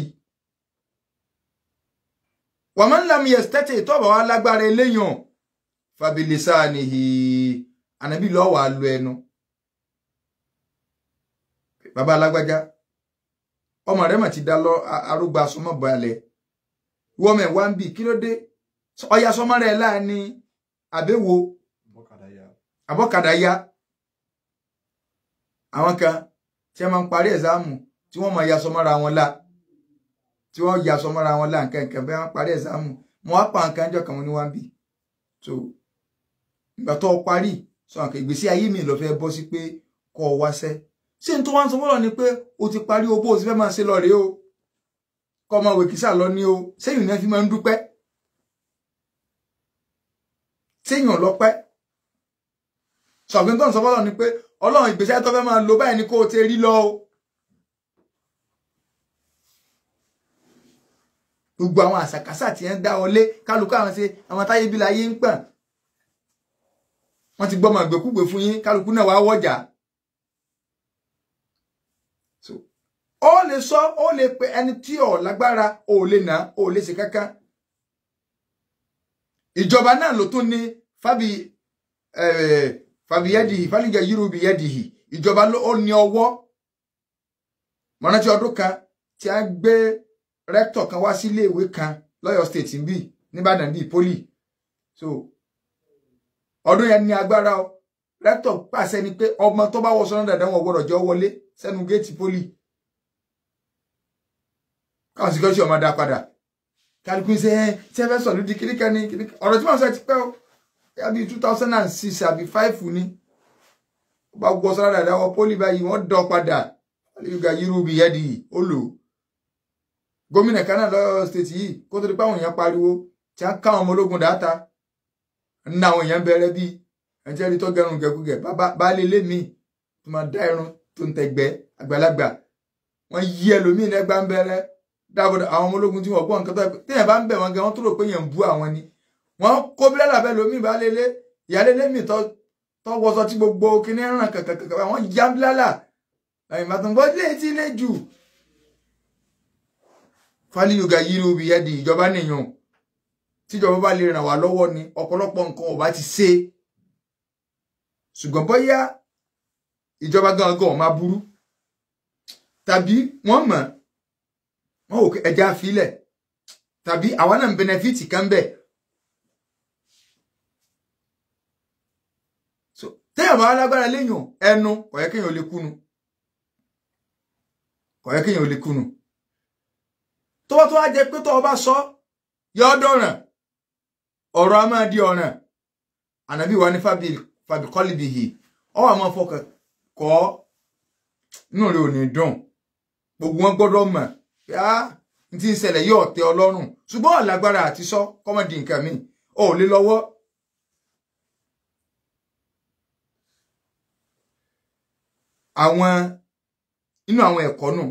wà máa ń lámì ẹ̀stẹ́tì tọ́bọ̀ wá lágbára eléyàn fabilisá nìyí ànábì lọ́wọ́ àlọ ẹnu bàbá alágbájá ọmọ rẹ̀ mà ti dá lọ arúgbó asọmọ balẹ̀ wọ́n mẹ́ wá ń bì kí ló dé ọya sọmọ rẹ̀ láàní àbẹ́wò abọ́kadà ya àwọn kan tí wọ́n máa ń parí ẹ̀sáàmù tí wọ́n máa ya sọmọ́ra wọn lá tí wọ́n ya sọmọ́ra wọn lá nǹkan bẹ́ẹ̀ wọ́n parí ẹ̀sáàmù wọ́n á pa nǹkan jọ kan wọn ní wá ń bì so ìgbà tó parí sọ nǹkan ìgbésí ayé mi lọ fẹ́ bọ́ sí pé kọ́ ọ wáṣẹ́ ṣé n tó wá ń sọ fọ́lọ́ ni pé o ti parí owó o ti fẹ́ máa ṣe lọ rèé o kọ́ ọmọ wèkísà lọ ní o sẹ́yìn náà fi máa ń dúpẹ́ sẹ́yìn lọ́pẹ́ sọ̀gbìn tó ń sọ fọ́lọ́ ni pé ọlọ́run ìgbésẹ̀ tó fẹ́ máa lo báyìí ni kó o ti rí lọ o gbogbo àwọn àṣàkáṣà tí ń dá wọlé kálukú àwọn ṣe àwọn táyé bí láyé ń pọ̀n wọ́n ti gbọ́mọ ìgbèkúgbè fún yín kálukú náà wá wọ́jà so ó lè sọ ó lè pe ẹni tí ò lágbára ó lè nà ó lè ṣe kankan ìjọba náà ló tún ní fàbíyẹ́dìhì fàlíjà yúrùbí yẹ́dìhì ìjọba ló ní ọwọ́ mọ̀nà tí ọdún kan tí a gbé rẹ́kítọ̀ kan wá sí iléèwé kan lọ́yọ̀ state níbí nìbàdàn bíi poli so ọdún yẹn ní agbára o rẹ́kítọ̀ pàṣẹ ni pé ọmọ tó bá wọ sọ́nà dandan wọn gbọ́dọ̀ jọ wọlé sẹ́nu géètì poli káwọn sì kọ́ sí ọmọ dá padà kálukú ṣe ṣe fẹ́ sọ̀rọ̀ di kíríkà ní kíríkà ọ̀rọ̀ tí wọ́n sọ ti pẹ́ o yá bíi 2006 àbí 5 ni ó bá gbọ́ sọ́nà dandan wọn poli báyìí wọ́n dán padà yúgà yúrùbí yẹ́dì ó lò gómìnà kan náà lọ́yọ̀ state yìí kó tó di pé àwọn èèyàn pariwo tí a káwọn ọmọ ológun dáta ní àwọn èèyàn bẹ̀rẹ̀ bí ẹ̀jẹ̀ rí tó gẹrun gẹ̀gúgẹ̀ bá lé lé mi tó máa dá irun tó ń tẹ̀gbẹ́ àgbàlagbà wọ́n yí ẹlòmíì lẹ́gbàá ń bẹ̀rẹ̀ dábòdà àwọn ọmọ ológun tí wọ́n gbọ́ nǹkan tó pé téèyàn bá ń bẹ̀ wọ́n gan wọ́n tó rò pé èèyàn ń bú àwọn ni wọ́n kó bílẹ̀ làbẹ́ lómi bá lé lé ìyá lé lé mi tó wọṣọ tí gbogbo kíní ràn kàkàkàkà wọ́n yá bílẹ̀ là àyìnbàtàn bọ́ lé tí lé jù fálíyùgà yírùbí yẹ́dì ìjọba nìyàn tíjọba bá lè ràn wá lọ́wọ́ ni ọ̀pọ̀lọpọ̀ nǹkan ò bá ti ṣe ṣùgbọ́n bóyá ìjọba gangan máa burú tàbí wọ́n mọ̀ wọ́n ò ẹja filẹ̀ tàbí àwọn náà ń benefit kan bẹ̀ so téèyàn bá lágbára léèyàn ẹnu kò yẹ kéèyàn lè kúnu kò yẹ kéèyàn lè kúnu tó bá tó wá jẹ pé tó o bá sọ yọ dọ̀ràn ọ̀rọ̀ a máa di ọ̀ràn ànábì wa ní fàbí kọ́lìbìhì ọwọ́ àmọ́ fọkàn kọ́ inú rẹ̀ ò ní dùn gbogbo wọn gbọ́dọ̀ mọ̀ pé n ti ń ṣẹlẹ̀ yóò tẹ́ ọlọ́run ṣùgbọ́n ọ̀làgbára àti sọ kọ́mọ̀dì nǹkan mi ò lè lọ́wọ́ àwọn inú àwọn ẹ̀kọ́ nù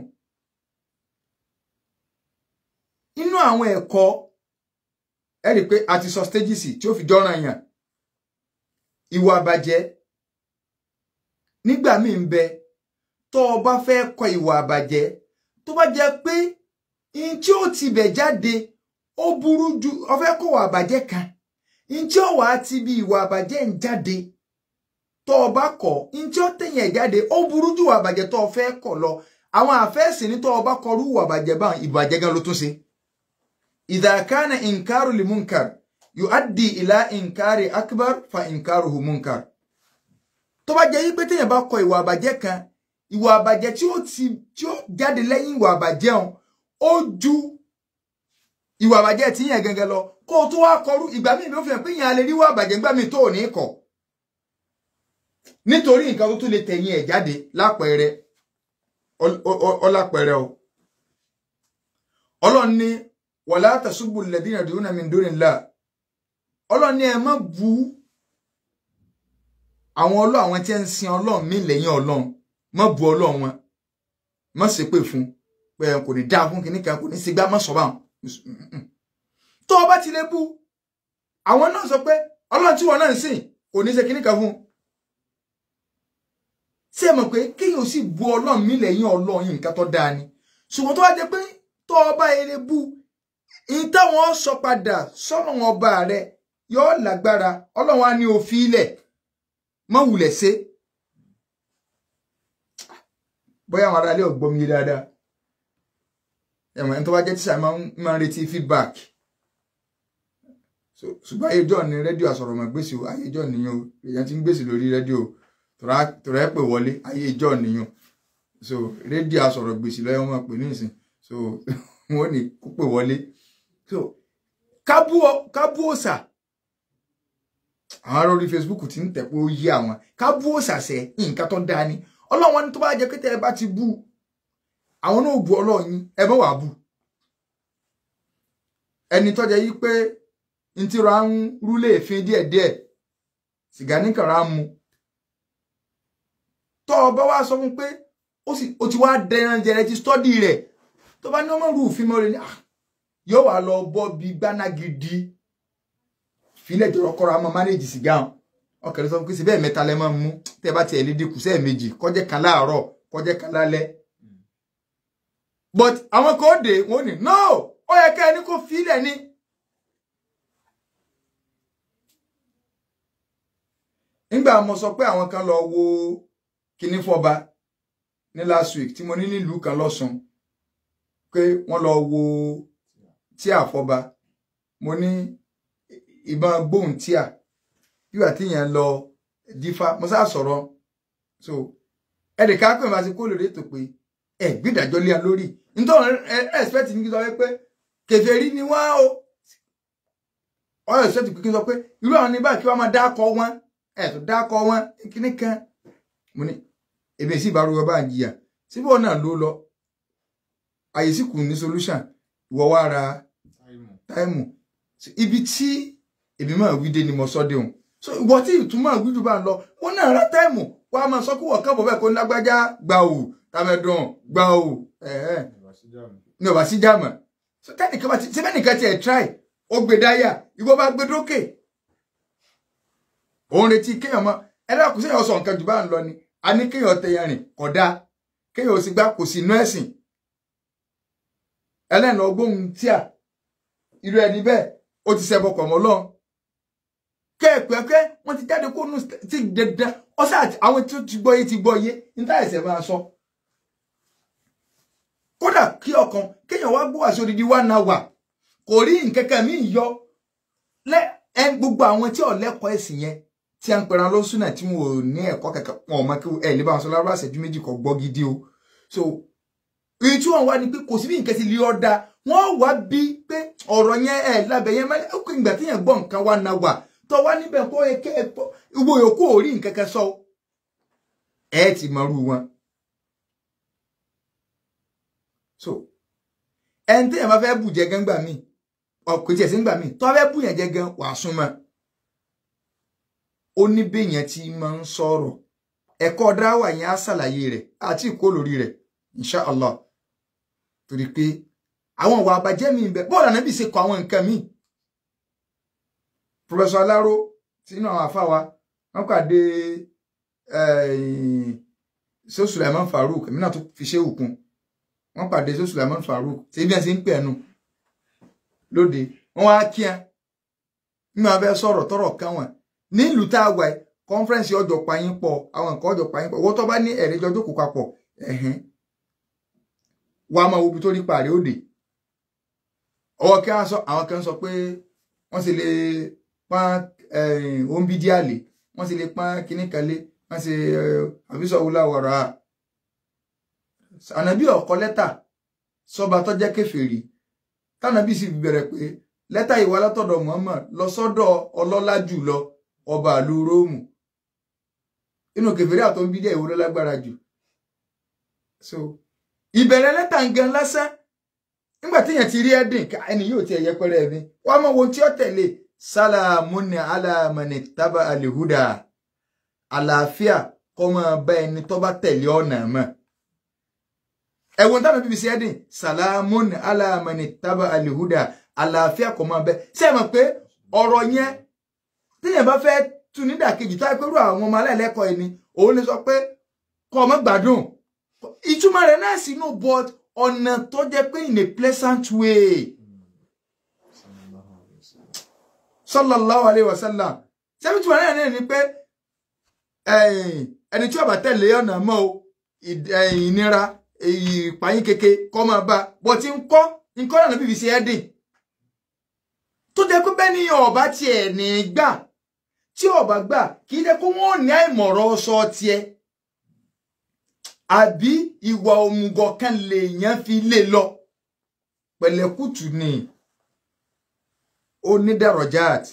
inú àwọn ẹ̀kọ́ ẹ rí pé a ti sọ stages tí ó fi jọ́ràn yàn ìwà àbàjẹ́ nígbà míì ń bẹ tó o bá fẹ́ kọ ìwà àbàjẹ́ tó bá jẹ́ pé in tí ó ti bẹ̀ jáde ó burú ju o fẹ́ kọ ìwà àbàjẹ́ kan in tí ó wà á ti bí ìwà àbàjẹ́ ń jáde tó o bá kọ in tí ó tẹ̀yìn jáde ó burú ju ìwà àbàjẹ́ tó o fẹ́ kọ lọ àwọn àfẹ́sìn ní tó o bá kọrú ìwà àbàjẹ́ báwọn ìbàjẹ́ gan ló tún ṣe. إذا كان إنكار لمنكر يؤدي إلى إنكار أكبر فإنكاره منكر tó bá jẹ́ yí pé téèyàn bá kọ ìwà àbàjẹ́ kan ìwà àbàjẹ́ tí ó jáde lẹ́yìn ìwà àbàjẹ́ ọ̀hún ó ju ìwà àbàjẹ́ tí yẹn gangan lọ kó tó wá kọrú ìgbà míì ló fi hàn pé yẹn a lè rí ìwà àbàjẹ́ nígbà míì tó ò ní kọ nítorí nǹkan tó tún lè tẹ̀yìn ẹ̀ jáde lápẹẹrẹ ọlápẹẹrẹ o Ọlọ́run ní wala tasubbu alladhina yad'una min dunillah Ọlọ́run ní ẹ má bú àwọn tí ń sin Ọlọ́run mi lẹ́yìn Ọlọ́run má bú Ọlọ́run wọn má ṣépè fún pé kò ní dá fún kíní kan kò ní sígbà má sọ bá wọn tó bá ti lè bú àwọn náà sọ pé Ọlọ́run tí wọn náà ń sìn kò ní ṣe kíní kan fún ṣé mọ̀ pé kéèyàn sì bú Ọlọ́run mi lẹ́yìn Ọlọ́run nǹkan tó dáa ni ṣùgbọ́n tó bá jẹ́ pé tó bá eré bú in táwọn sọ padà sọ́nà ọba rẹ̀ yóò lágbára Ọlọ́run á ní òfin ilẹ̀ mọ́ wulẹ̀ ṣe bóyá àwọn aráalé ọ̀gbọ́n mi dáadáa ẹ̀wọ̀n ẹni tó bá jẹ́ tíṣà máa ń retí feedback ṣùgbọ́n ayé ìjọ ní rédíò àsọ̀rọ̀mágbèsì ayé ìjọ nìyẹn èèyàn ti ń gbèsè lórí rédíò tọ́ra ẹ̀ pè wọlé ayé ìjọ nìyẹn so rédíò àsọ̀rọ̀gbèsì lọ́yọ́ wọn pè ní ìsìn so wọ́n ní kó pè wọlé so kábú òsà àwọn ará orí Facebook ti ń tẹ̀ pé ó yí àwọn kábú òsà sẹ́ nǹkan tó dáa ni Ọlọ́run ní tó bá jẹ́ pé tẹ́ ẹ bá ti bú àwọn náà bú Ọlọ́run yín ẹ bá wà bú ẹni tó jẹ́ yí pé n ti ra ń rúlé èéfín díẹ̀díẹ̀ sìgá nìkan ra ń mu tó o bá wá sọ fún pé ó ti wá dẹran jẹrẹ ti stọ́dì rẹ̀ tó bá ní ọmọ rú òfin mọ́ rẹ̀ ní yóò wá lọ bọ́ bí gbáná gidi filẹ̀ jọ̀rọ̀ kọ́ra mọ́ manage sìgá ọkẹ̀rẹ́ sọ pé sí bẹ́ẹ̀ mẹ́ta lẹ́ máa mú tẹ́ bá tiẹ̀ lè dínkù sẹ́ẹ̀ méjì kọjẹ́ kan láàárọ̀ kọjẹ́ kan lálẹ́ but àwọn kan dé wọ́n ní no ó yẹ kẹ́ ẹni kó filẹ̀ ni nígbà mo sọ pé àwọn kan lọ wo kíní fọba ní last week tí mo ní nílùú kan lọ́sùn pé wọ́n lọ wo tí àfọba mo ní ìbọn gbóhùn tíà yíwà tí yẹn lọ dífá mo sá sọ̀rọ̀ so ẹnìkan pè máa ti kó lórí ètò pé ẹ gbídàjọ́ lé lórí nítorí expect ní kí sọ pé kèfèrí ni wọ́n ọ expect kí sọ pé irú àwọn níbà kí wọ́n máa dákọ wọn ẹ tó dákọ wọn kíní kan mo ní èmi sì bá rú ọba àjíyà síbí wọn náà ló lọ àyè sì kù ní solution ìwọ wá ra táìmù ibi tí èmi máa wí dé ni mo sọ dé òun so ìwọ tí ìtumọ̀ wíjú bá ń lọ wọn náà rá táìmù wá máa sọ kó wọ̀ káàbọ̀ bẹ́ẹ̀ kó ní lágbájá gbà ò tàmẹ̀dùn gbà ò ní ọba sí jáàmù so tẹ́nìkan bá ti ṣe bẹ́nìkan ti ẹ̀ try ó gbé dáyà ìwọ bá gbé dókè òun retí kéèyàn mọ ẹ̀rọ kò séèyàn sọ nǹkan jù bá ń lọ ni a ní kéèyàn tẹyàn rìn kódà kéèyàn ò sì gbá kò sí inú ẹ̀sìn ẹlẹ́nu ọgbóhun tíà irú ẹni bẹ́ẹ̀ ó ti ṣẹbọ pọ̀ mọ́ Ọlọ́run kẹ́ẹ̀pẹ́ẹ́pẹ́ wọ́n ti jáde kó nù tí dandan ọ̀sẹ̀ àti àwọn tí ó ti gbọ́ yé níta ẹ̀sẹ̀ máa sọ kódà kí ọkàn kéèyàn wá gbọ́ àṣọ odidi 1 hour kò rí nkẹ́kẹ́ mi yọ gbogbo àwọn tí ọ̀lẹ́kọ̀ọ́ ẹ̀sìn yẹn tí a ń pẹran lọ́sùn náà tí wọn ò ní ẹ̀kọ́ kẹ̀kẹ́ wọn ò mọ kí ẹ̀ lè bá wọn sọ lárúbá àṣẹjú méjì kọ gbọ́ gidi o so èyí tí wọn wá ní pé kò sí bí nǹkan ti lè ọ̀dà wọn wá bí pé ọ̀rọ̀ yẹn ẹ̀ lábẹ́ yẹn mẹ́lẹ́ ó kò ìgbà tí yẹn gbọ́ nǹkan 1 hour tó wá níbẹ̀ kó eke ìwọ yòókù ò rí nǹkan kan sọ ẹ̀ ti mọ̀rú wọn so ẹni tí yẹn bá fẹ́ bù jẹ gan gbà mí ọkọ̀ tí ẹ̀sìn gbà mí tó fẹ́ bù yẹn jẹ gan wà súnmọ́ ó ní béèyàn tí máa ń sọ̀rọ̀ ẹ̀kọ́ dáwà yẹn á ṣàlàyé rẹ̀ àti ìkó lórí rẹ̀ inshallah torí pé àwọn ìwà àbàjẹ́ mi ń bẹ bọ́ọ̀lù ànábì ṣe kọ àwọn nǹkan mi Professor Aláró sínú àwọn àfáwa wọn pàdé ṣé Sulaiman Farouk èmi náà tó fi ṣe òkun wọn pàdé ṣé Sulaiman Farouk ṣe bí wọn ṣe ń pè ẹnu lóde wọn wá kí ẹ nínú abẹ sọ̀rọ̀ tọrọ káwọn nílùú tá a wà conference ọjọ́ pààyàn pọ̀ àwọn nǹkan ọjọ́ pààyàn pọ̀ wọ́n tó bá ní ẹ̀rí jọjọ́ kó papọ̀ wà á máa wo ibi tó rí parí òde ọwọ́ kí wọ́n sọ àwọn kan sọ pé wọ́n sì lè pọ́n ohun bí díàlè wọ́n sì lè pọ́n kíní kan lé wọ́n sì àbísọ̀wúlà wọ̀rọ̀ ànábì ọ̀kọ lẹ́tà sọba tó jẹ́ kèfèrí tànàbí sì bẹ̀rẹ̀ pé lẹ́tà ìwà látọ̀dọ̀ Muhammad lọ sọ́dọ̀ ọlọ́lá jùlọ ọba ìlú Róòmù inú kèfèrí àtọ́ ń bí díẹ̀ ìwò ló lágbára jù so ìbẹ̀rẹ̀ lẹ́tà ń gan lásán nígbà tí èèyàn ti rí ẹ̀dín ẹni yóò ti ẹ̀yẹ pẹ́rẹ́ mi wọ́n mọ̀ ohun tí ó tẹ̀lé salamun ala man ittaba al-huda àlàáfíà kó máa bá ẹni tó bá tẹ̀lé ọ̀nà mọ́ ẹ̀wọ̀n táwọn bíbí sí ẹ̀dín salamun ala man ittaba al-huda àlàáfíà kó máa bẹ ṣé ẹ mọ̀ pé ọ̀rọ̀ yẹn téèyàn bá fẹ́ tú nídàkejì tó àpérò àwọn ọmọ aláìlẹ́kọ̀ọ́ ẹni òun lè sọ pé kó má gbádùn ìtumọ̀ rẹ̀ náà sínú but ọ̀nà tó jẹ́ pé in a pleasant way sallallahu alayhi wa sallam sẹ́mi tí wọ́n náà ní pé ẹni tí ó bá tẹ̀lé ọ̀nà mọ́ o ìnira ìpàyín keke kọ́ máa bá bọ́ tí ń kọ́ náà bíbí sí ẹ́dìn tó jẹ́ pé bẹ́ẹ̀ ni ọba tiẹ̀ ní gbà tí ọba gbà kì í jẹ́ kó wọ́n ní àìmọ̀rọ̀ sọ tiẹ̀ àbí ìwà òmùgọ̀ kan lèèyàn fi lè lọ pẹ̀lẹ́kùtù ni onídàrọ̀jáàt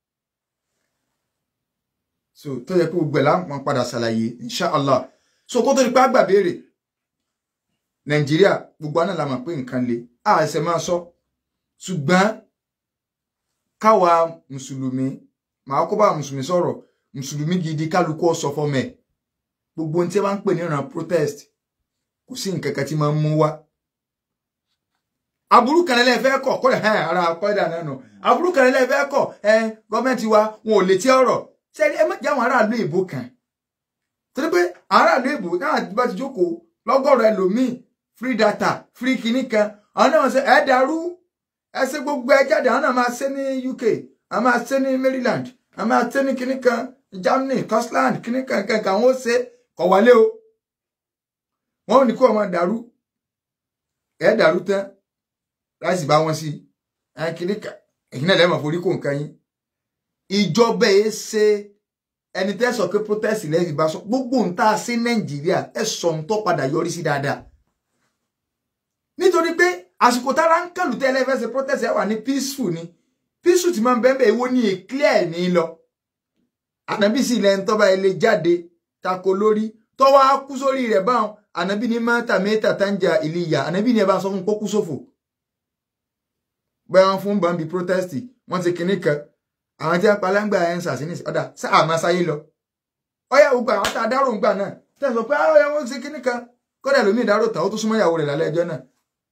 so tó yẹ pé gbogbo ẹ̀ láwọn padà ṣàlàyé inshallah so kó tó di pé àgbà béèrè Nàìjíríà gbogbo àná la mọ̀ pé nǹkan le àṣẹ máa sọ ṣùgbọ́n káwa mùsùlùmí màá kó bá mùsùlùmí sọ̀rọ̀ mùsùlùmí gidi kálukú ọ̀sọ̀ fọ́mẹ̀ gbogbo ohun tí wọ́n ń pè ní ìran protest kò sí nǹkan kan tí máa ń mú wá aburú kan lẹ fẹ́ kọ̀ kó ara kọ́dà náà nù aburú kan lẹ fẹ́ kọ̀ gọ́ọ̀mẹ̀ntì wa wọn ò lè tí ọ̀rọ̀ ṣe ẹ má jẹ́ àwọn aráàlú ìbò kan torí pé aráàlú ìbò náà bá ti jókòó lọ́gọ́rọ̀ ẹlòmíì free data free kìíní kan àwọn náà ṣe ẹ dàrú ẹ ṣe gbogbo ẹ jáde àwọn náà máa ṣe ní UK àwọn máa ṣe ní Maryland àwọn máa ṣe ní kìíní kan Germany Scotland kìíní kan kankan wọn ó ṣe kọ̀ wálé o wọn ò ní kó ọmọ dàrú ẹ dàrú tán láti bá wọn sí kìíní kan ẹ̀yin náà lẹ́mọ̀ forí kò nǹkan yín ìjọba ẹ ṣe ẹni tẹ́ sọ pé protest lẹ́yìn bá sọ gbogbo ń tá a sí Nàìjíríà ẹ sọ ń tọ́ padà yọrí sí dáadáa nítorí pé àsìkò tára ń kàlù tẹ́lẹ̀ fẹ́ ṣe protest ẹ wà ní peaceful ni peaceful ti máa ń bẹ́ẹ̀ èwo ní clear ní lọ ànábì sì lẹ́yìn tó bá ilé jáde tako lórí tó wá kú sórí rẹ̀ báwọn ànábì ní mẹ́ta tánjà ìlíyà ànábì ní ẹ bá sọ fún kókú sófò bẹ́ẹ̀ wọ́n fún bọ́m̀bì protest wọ́n ti kinní kan àwọn tí wọ́n pa láǹgbà ẹ̀ ń sàṣínì ọ̀dà sáà máa sáyé lọ ọ̀yà gbogbo àwọn tá a dárò ń gbà náà tẹ̀ sọ pé ọ̀yà wọ́n ti kinní kan kọ́dà lómi ìdárò tán ó tún súnmọ́ ìyàwó rẹ̀ lálẹ́ ẹjọ́ náà.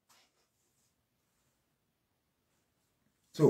so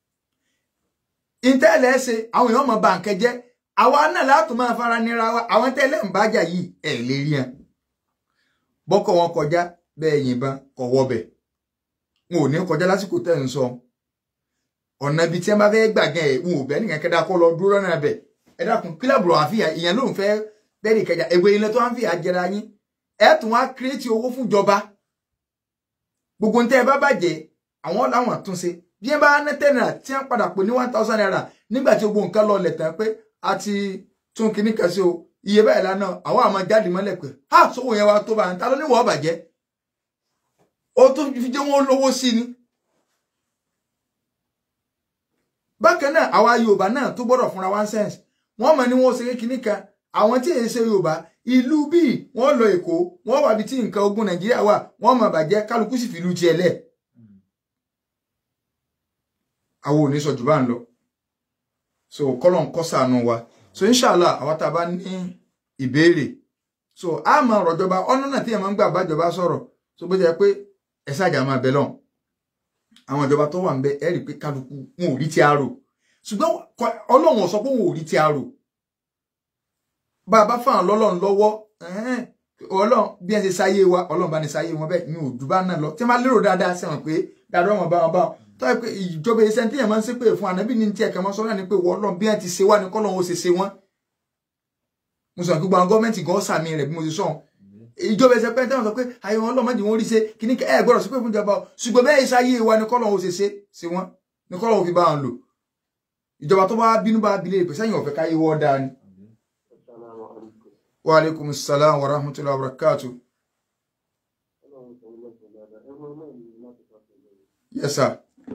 ìtẹ́lẹ̀ ṣe àwọn èèyàn mọ̀ bàǹkẹ́ jẹ́ àwa náà látò máa fara nira wa àwọn tẹ́lẹ̀ ń bájà yìí ẹ̀ lè rí hàn bọ́kọ̀ wọn kọjá bẹ́ẹ̀ yìnbọn kọ̀ wọbẹ̀ wọn ò ní kọjá lásìkò tẹ́ ń sọ ọ̀nà ibi tí wọ́n bá fẹ́ gbàgán ẹ̀ wọn ò bẹ́ẹ̀ nìkan kẹ́dá kọ́ lọ dúró lọ́nà bẹ̀ ẹ dákun kílàbù àfihàn ìyẹn ló ń fẹ́ bẹ́ẹ̀ kẹjà ewé ilẹ̀ tó wá ń fi àjẹra yín ẹ tún wá kírètì owó fún ìjọba gbogbo ń tẹ́ ẹ bá bàjẹ́ àwọn làwọn àtúnṣe bí ẹ bá ná 10 naira tí wọ́n padà pè ní 1000 naira nígbà tí gbogbo nǹkan lọ lẹ̀ tán pé a ti tún kinní kan sí o iye báyìí lánàá àwọn àmọ́ jáde mọ́lẹ̀ pé ha sówó yẹn wá tó bá ń ta ló ní wọ́ọ́ bàjẹ́ ó tún fi jẹ́ wọn lówó sí ni. bákan náà àwa Yorùbá náà tó gbọ́dọ̀ fúnra one sense wọ́n mọ̀ ní wọ́n ṣe kinní kan àwọn tí èyí ṣe Yorùbá ìlú bíi wọ́n lọ Èkó wọ́n wà bí tí nǹkan ogun Nàìjíríà wà wọ́n mọ̀ bàjẹ́ kálukú sì fi ìlú tiẹ̀ lẹ̀. àwọn ò ní sọ jù bá ń lọ so kọ́lọ̀ ń kọ́ sànù wa so inshallah àwa tá a bá ní ìbéèrè so a máa rọ̀jọba ọ̀nà náà tí ẹ̀ máa ń gbà bájọba sọ̀rọ̀ so bó jẹ́ pé ẹ ṣáàjà máa bẹ̀ lọ́n àwọn ìjọba tó wà ń bẹ ẹ rí i pé kálukú wọn ò rí tí a rò ṣùgbọ́n Ọlọ́run ò sọ pé wọn ò rí tí a rò bá a bá fáwọn lọ́lọ́run lọ́wọ́ Ọlọ́run bí ẹ ṣe sáyé wa Ọlọ́run bá ní sáyé wọn bẹ́ẹ̀ ní òdù bá náà lọ tí wọ́n bá lérò dáadáa sẹ́wọ̀n pé dáadáa wọn bá wọn bá wọn tó yẹ pé ìjọba iṣẹ́ tí yẹn máa ń ṣe pé fún ànábì ní tí ẹ̀kẹ́ máa sọ náà ni pé Ọlọ́run bí wọ́n ti ṣe wá ní kọ́lọ́run ó ṣe ṣe wọ́n mo sọ pé gbogbo àwọn gọ́ọ̀mẹ̀ntì gan sàmì rẹ̀ bí mo ti sọ ìjọba ẹsẹ̀ pé tẹ́wọ̀n sọ pé àyè wọn ọlọ́mọdé wọn rí ṣe kí ní ẹ gbọ́dọ̀ sí pé fún ìjọba ṣùgbọ́n bẹ́ẹ̀ ìṣayé wa ní kọ́lọ́run ó ṣe wọ́n ní kọ́lọ́run fi bá wọn lò ìjọba tó bá bínú bá bilé ìpè sẹ́yìn ọ̀fẹ́ káyé wọ́n dáa ni. Wa alaikum salam wa rahmatullahi wa barakatuh. Yes sir.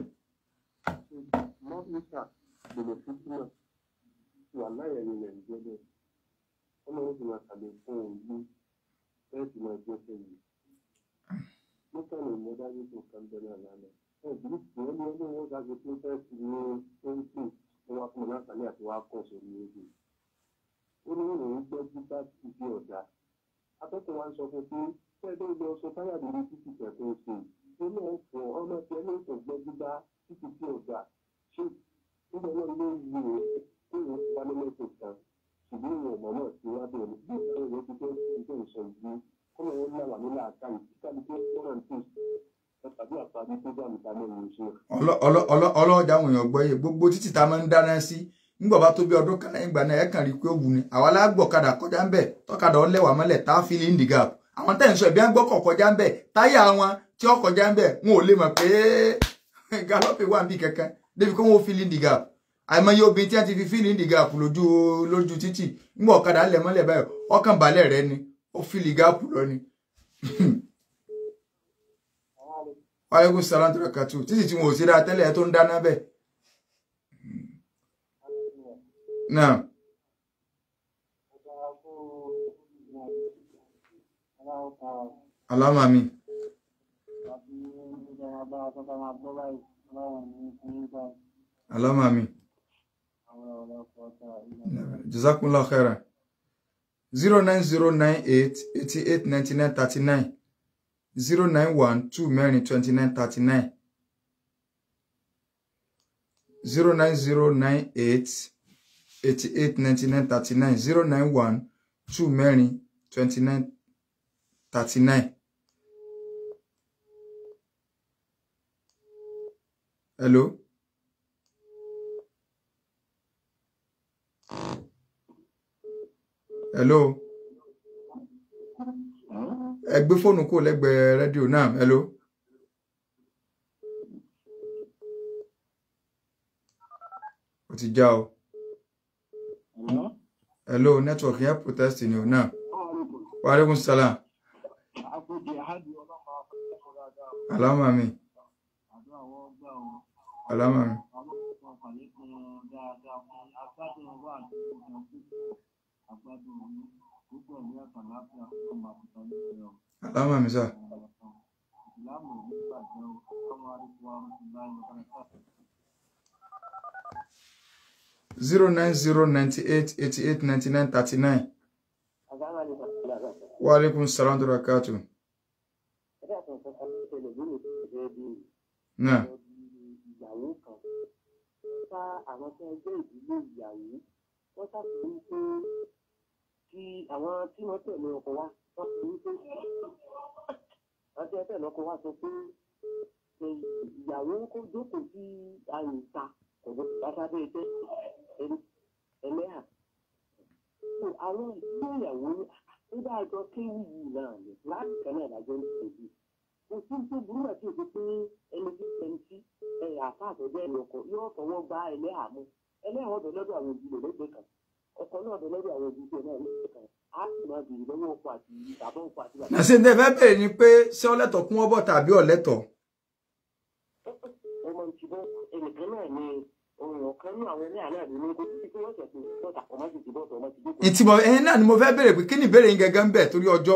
Ọlọ́run ti máa tàbí fún òun ẹ̀ẹ́dì máa jẹ́ sẹ́yìn. Mọ́tàlá ìmọ̀dájú tó kàn bẹ̀rẹ̀ àlànà. Ìbílẹ̀ tí wọ́n ní ọdún wọn dájú pé fẹ́ẹ̀sì ní oúnjẹ wọn wá fún láǹfààní àti wá kọ̀ sórí ojú. Ó ní ìròyìn gbọ́ gbígbá títí ọ̀dà. Akẹ́kọ̀ọ́ wa ń sọ fún pé fẹ́ẹ̀dọ́ lọ sọ táyà lórí títí kẹ̀kọ́ ṣe. Ó ní ọ̀pọ̀ ọmọ tí ẹni ìtàn gbọ́ gbígbá títí tí ọ̀dà. Ṣé nígbà náà ló ń wù ó kó ìwọ̀n ti wá lọ́lọ́ tó kàn. Ṣùgbọ́n ìwọ̀n mọ̀mọ́ ti wá bẹ̀rẹ̀ bí ìwọ̀n ìwọ̀n ti tó ìṣọ ìlú kọ́nà wọn náà wà nílẹ̀ àkáyì kíkàlù tó lọ́rọ̀ tó tàbí àpàdé tó bá nìta náà ní ṣe. ọlọ́jà àwọn èèyàn gbọ́ yẹ gbogbo títì tá a máa ń dáná sí nígbà bá tó bí ọdún kan lẹ́yìn ìgbà náà ẹ̀ kàn rí pé ó wù ní àwa lágbọ̀kadà kọjá ń bẹ̀ tọ́kadà ó lẹ́wà mọ́lẹ̀ tá a fi lè ń dìgà àwọn tẹ̀ ń sọ ìbí àgbọ̀kọ̀ kọjá ń bẹ̀ táyà wọn tí ó kọjá ń bẹ̀ wọn ò lè mọ̀ pé gálọ́pì wà níbi kankan débi kó wọn ò fi lè ń dìgà àìmọye obìnrin tí wọ́n ti fi fíìlì ń dìgà lójú títì nígbà ọ̀kadà lẹ̀ mọ́lẹ̀ báyìí ọkàn balẹ̀ rẹ ni ó fíìlì gáàpù lọ ni. Aleykum salaam tó kàtó títí tí wọn ò sí dáa tẹ́lẹ̀ tó ń dáná bẹ́ẹ̀. Náà. Aláma mi. Aláma mi. Jazakumullah khairan. 09098889939. 091 2 mẹ́rin 29 39 09098 88 99 39 091 2 mẹ́rin 29 39. Hello. Hello. Ẹ gbé fóònù kó lẹ́gbẹ̀ẹ́ rédíò náà. Hello. Ó ti já o. Hello, network yẹn protest ni o náà. Wa alaikum salam. Alama mi. Alama mi. Alama mi sá. 09098889939. Wa alaikum salam wa barakatuh. Náà. Àwọn tó ẹgbẹ́ ìdílé ìyàwó wọ́n ṣàfihàn pé tí àwọn tí wọ́n tẹ̀lé ọkọ wa wọ́n fi wípé wọ́n ti tẹ̀lé ọkọ wa sọ pé ìyàwó kó jókòó sí àyíká ọ̀gbọ́n látàdé ẹgbẹ́ ẹlẹ́hà. Àwọn ìdílé ìyàwó nígbà àjọ kéwì yìí náà ní láti kẹ́lẹ́ ìdájọ́ ní ìṣèlú. Kò sí tó burú àti èdè pé ẹni tí ẹni àfa àtọ̀jẹ́ ẹni ọkọ yóò fọwọ́ gba ẹlẹ́hà mú ẹlẹ́hà ọ̀dọ̀ lọ́dọ̀ àwọn òbí rẹ̀ lẹ́gbẹ̀ẹ́ kan ọkọ náà ọ̀dọ̀ lọ́dọ̀ àwọn òbí rẹ̀ náà lẹ́gbẹ̀ẹ́ kan á sì máa bèrè lọ́wọ́ ọkọ àti bàbá ọkọ àti bàbá. Nàṣẹ ní ẹ fẹ́ bèrè ni pé ṣé ọlẹ́tọ̀ kún ọbọ̀ tàbí ọ̀lẹ́tọ̀. Ọmọ ìtìbọn ẹnìkan náà ni ohun ọ̀kan ní àwọn ẹlẹ́hà náà ní kó tí wọ́n ṣẹ̀ fún bọ́tà ọmọ ti dìbọ̀ ọmọ ti dìbọ̀. Ìtìmọ̀ ẹ̀yin náà ni mo fẹ́ bèrè pé kí ni ìbéèrè yín gẹ́gẹ́ ń bẹ̀ torí ọjọ́.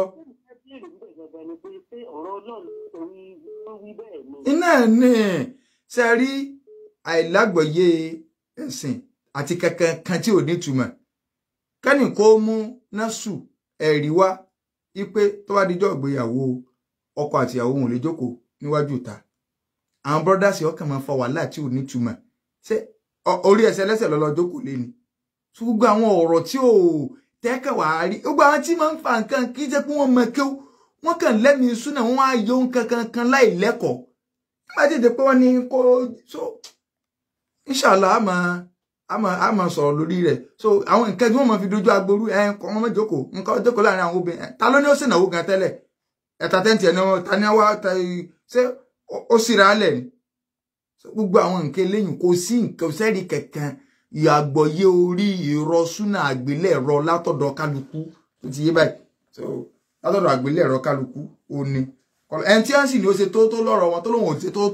Iná ní ṣe rí àìlágbọ̀yé ẹ̀sìn àti kankan kan tí ò ní túmọ̀ kẹ́nì kó mú násù ẹ̀rí wá wípé tó bá dijọ́ ìgbéyàwó ọkọ àti ìyàwó wọn lè jókòó níwájú ìta àwọn brothers ọkàn máa fa wàhálà tí ò ní túmọ̀ ṣé orí ẹsẹ̀ lẹ́sẹ̀ lọ́lọ́ jókòó lé ni tó gbogbo àwọn ọ̀rọ̀ tí ò tẹ́kẹ̀ wá rí gbogbo àwọn tí máa ń fa nǹkan kí jẹ́ pé wọ́n mọ kéw wọ́n kàn lẹ́mìí súnà wọ́n á yọ nǹkan láì lẹ́kọ̀ọ́ nígbà tí èdè pé wọ́n ní kó so inshallah a máa sọ̀rọ̀ lórí rẹ̀ so àwọn nǹkan tí wọ́n máa fi dojú agboru kọ́ wọ́n jókòó nǹkan jókòó láàrin àwọn obìnrin ta ló ní ó sì náwó gan tẹ́lẹ̀ ẹ̀ta tẹ́ǹtì ẹni wọn ta ní wá ṣé ó sì ra lẹ̀ ni gbogbo àwọn nǹkan eléyìí kò sí nǹkan sẹ́rí kankan ìyàgbọ̀yé orí ìrọ̀ súnà àgbélẹ̀rọ látọ̀dọ̀ kálukú tó ti yé báyìí so látọ̀dọ̀ àgbélẹ̀rọ kálukú ó ní ẹni tí wọ́n sì ní ó ṣe tó lọ́rọ̀ wọn tó lóun ò ṣe tó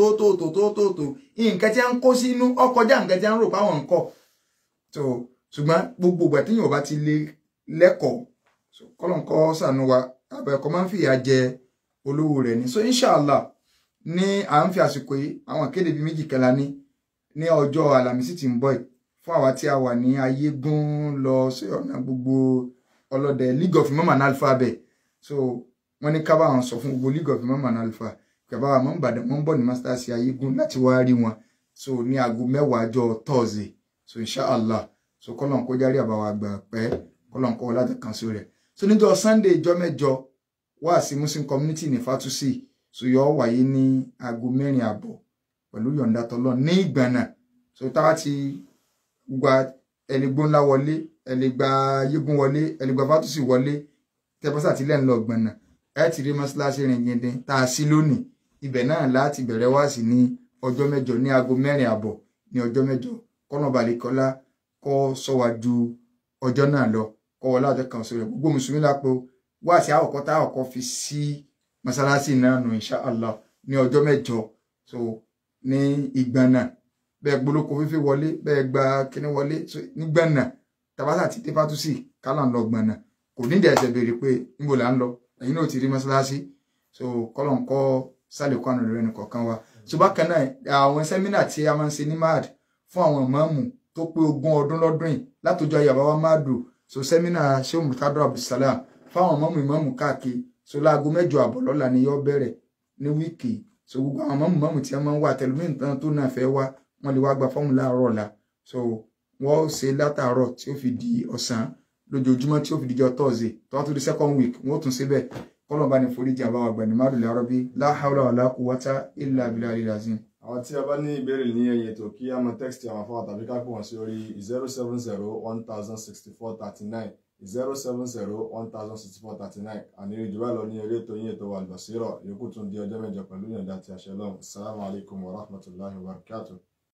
nǹkan tí wọ́n ń kó sínú ọkọjá nǹkan tí wọ́n ń rò páwọn nǹkọ́ so ṣùgbọ́n gbogbo ìgbà tí yóò bá ti lè lẹ́kọ̀ọ́ kọ́lọ̀ǹkọ́ sànú wa àbẹ̀kọ́ máa ń fìyà jẹ olówó rẹ̀ ni so inshallah ní à ń fi àsìkò yìí àwọn ìkéde bíi méjì kẹla ní ọjọ́ àlàmísì tí ń bọ̀ yìí fún àwa tí a wà ní ayégún lọ sí ọ̀nà gbogbo ọlọ́dẹ League of Imam and Alpha so wọ́n ní ká bá wọn sọ fún gbogbo League of Imam and Alpha kẹbà wa mọ́ ń bàdàn wọ́n ń bọ̀ ní masters ayégún láti wá rí wọn so ní aago 10 ọjọ́ Thursday so inshallah so kọ́lọ̀n kó járí àbáwá àgbà pẹ́ kọ́lọ̀n kó láti kàn sí rẹ̀ so níjọ́ Sunday ìjọ́ mẹ́jọ wá sí Muslim community ní Fatusi so yọ wáyé ní aago 4:30 pẹ̀lú yọ̀ǹda tọ́lọ́ ní Ìgbàna so táwa ti gba ẹlẹgbó ńlá wọlé ẹlẹgbà yégún wọlé ẹlẹgbà Fatusi wọlé tẹpọ́sà tí lẹ́nu lọ Ìgbàna ẹ ti rí mọ́ṣáláṣí rìn gidi tá a sí lónìí ibẹ̀ náà láti bẹ̀rẹ̀ wá sí ní ọjọ́ mẹ́jọ ní aago 4:30 ní ọjọ́ mẹ́jọ kọ́nà balẹ̀kọ́lá kọ́ sọ́wá ju ọjọ́ náà lọ kọ́ wọlé àjọ kan sórí gbogbo mùsùlùmí lápò wá sí àwọ̀kọ́ tá àwọ̀kọ́ fi sí mọ́ṣáláṣí náà nù inshallah ní ọjọ́ mẹ́jọ so ní Ìgbàna bẹ́ẹ̀ gbólókò fífi wọlé bẹ́ẹ̀ gba kíní wọlé so nígbàna tabata ti dé Fatusi kálá ń lọ Ìgbàna kò nídìí ẹsẹ̀ béèrè pé níbo là ń lọ ẹ̀yin náà ti rí mọ́ṣáláṣí so kọ́lọ̀n kọ́ sálẹ̀kọ́ àná rẹ̀ nìkọ̀ọ̀kan wa so bákan náà àwọn sẹ́mínà tí a máa ń ṣe ní MAD fún àwọn ìmáàmù tó pé 20 ọdún lọ́dún yìí látọjọ́ ayàbá wa MAD so sẹ́mínà Sheikh Murtada Abdulsalam fáwọn ìmáàmù káàkiri so láago 8 àbọ̀ lọ́la ni yóò bẹ̀rẹ̀ ní wíìkì so gbogbo àwọn mọ́mù tí wọ́n máa ń wà tẹlifíìn tán tó náà fẹ́ wá wọ́n lè wá gba fọ́ọ̀mù láàárọ̀ ọ̀la so wọ́n ṣe látàárọ̀ tí ó fi di ọ̀sán lójoojúmọ́ tí ó fi dijọ́ Thursday tó wá tó di second week wọ́n tún síbẹ̀ kọ́lọ̀ bá ní foríjì àbáwọ̀ àgbà ní mádùlẹ̀ arọ́bí la hawla wala quwwata illa billahil azim. àwọn tí a bá ní ìbéèrè ní ẹ̀yìn ètò kí a mọ text àwọn afọ tàbí ká pè wọ́n sí orí 070-1064-39 070-1064-39 àní ìjọba lọ ní eré ètò yín ètò Al Basira yòókù tún di ọjọ́ mẹ́jọ pẹ̀lú ìyọ̀ǹda àti àṣẹ Ọlọ́run. Assalamu alaikum wa rahmatullahi wa barakatuh.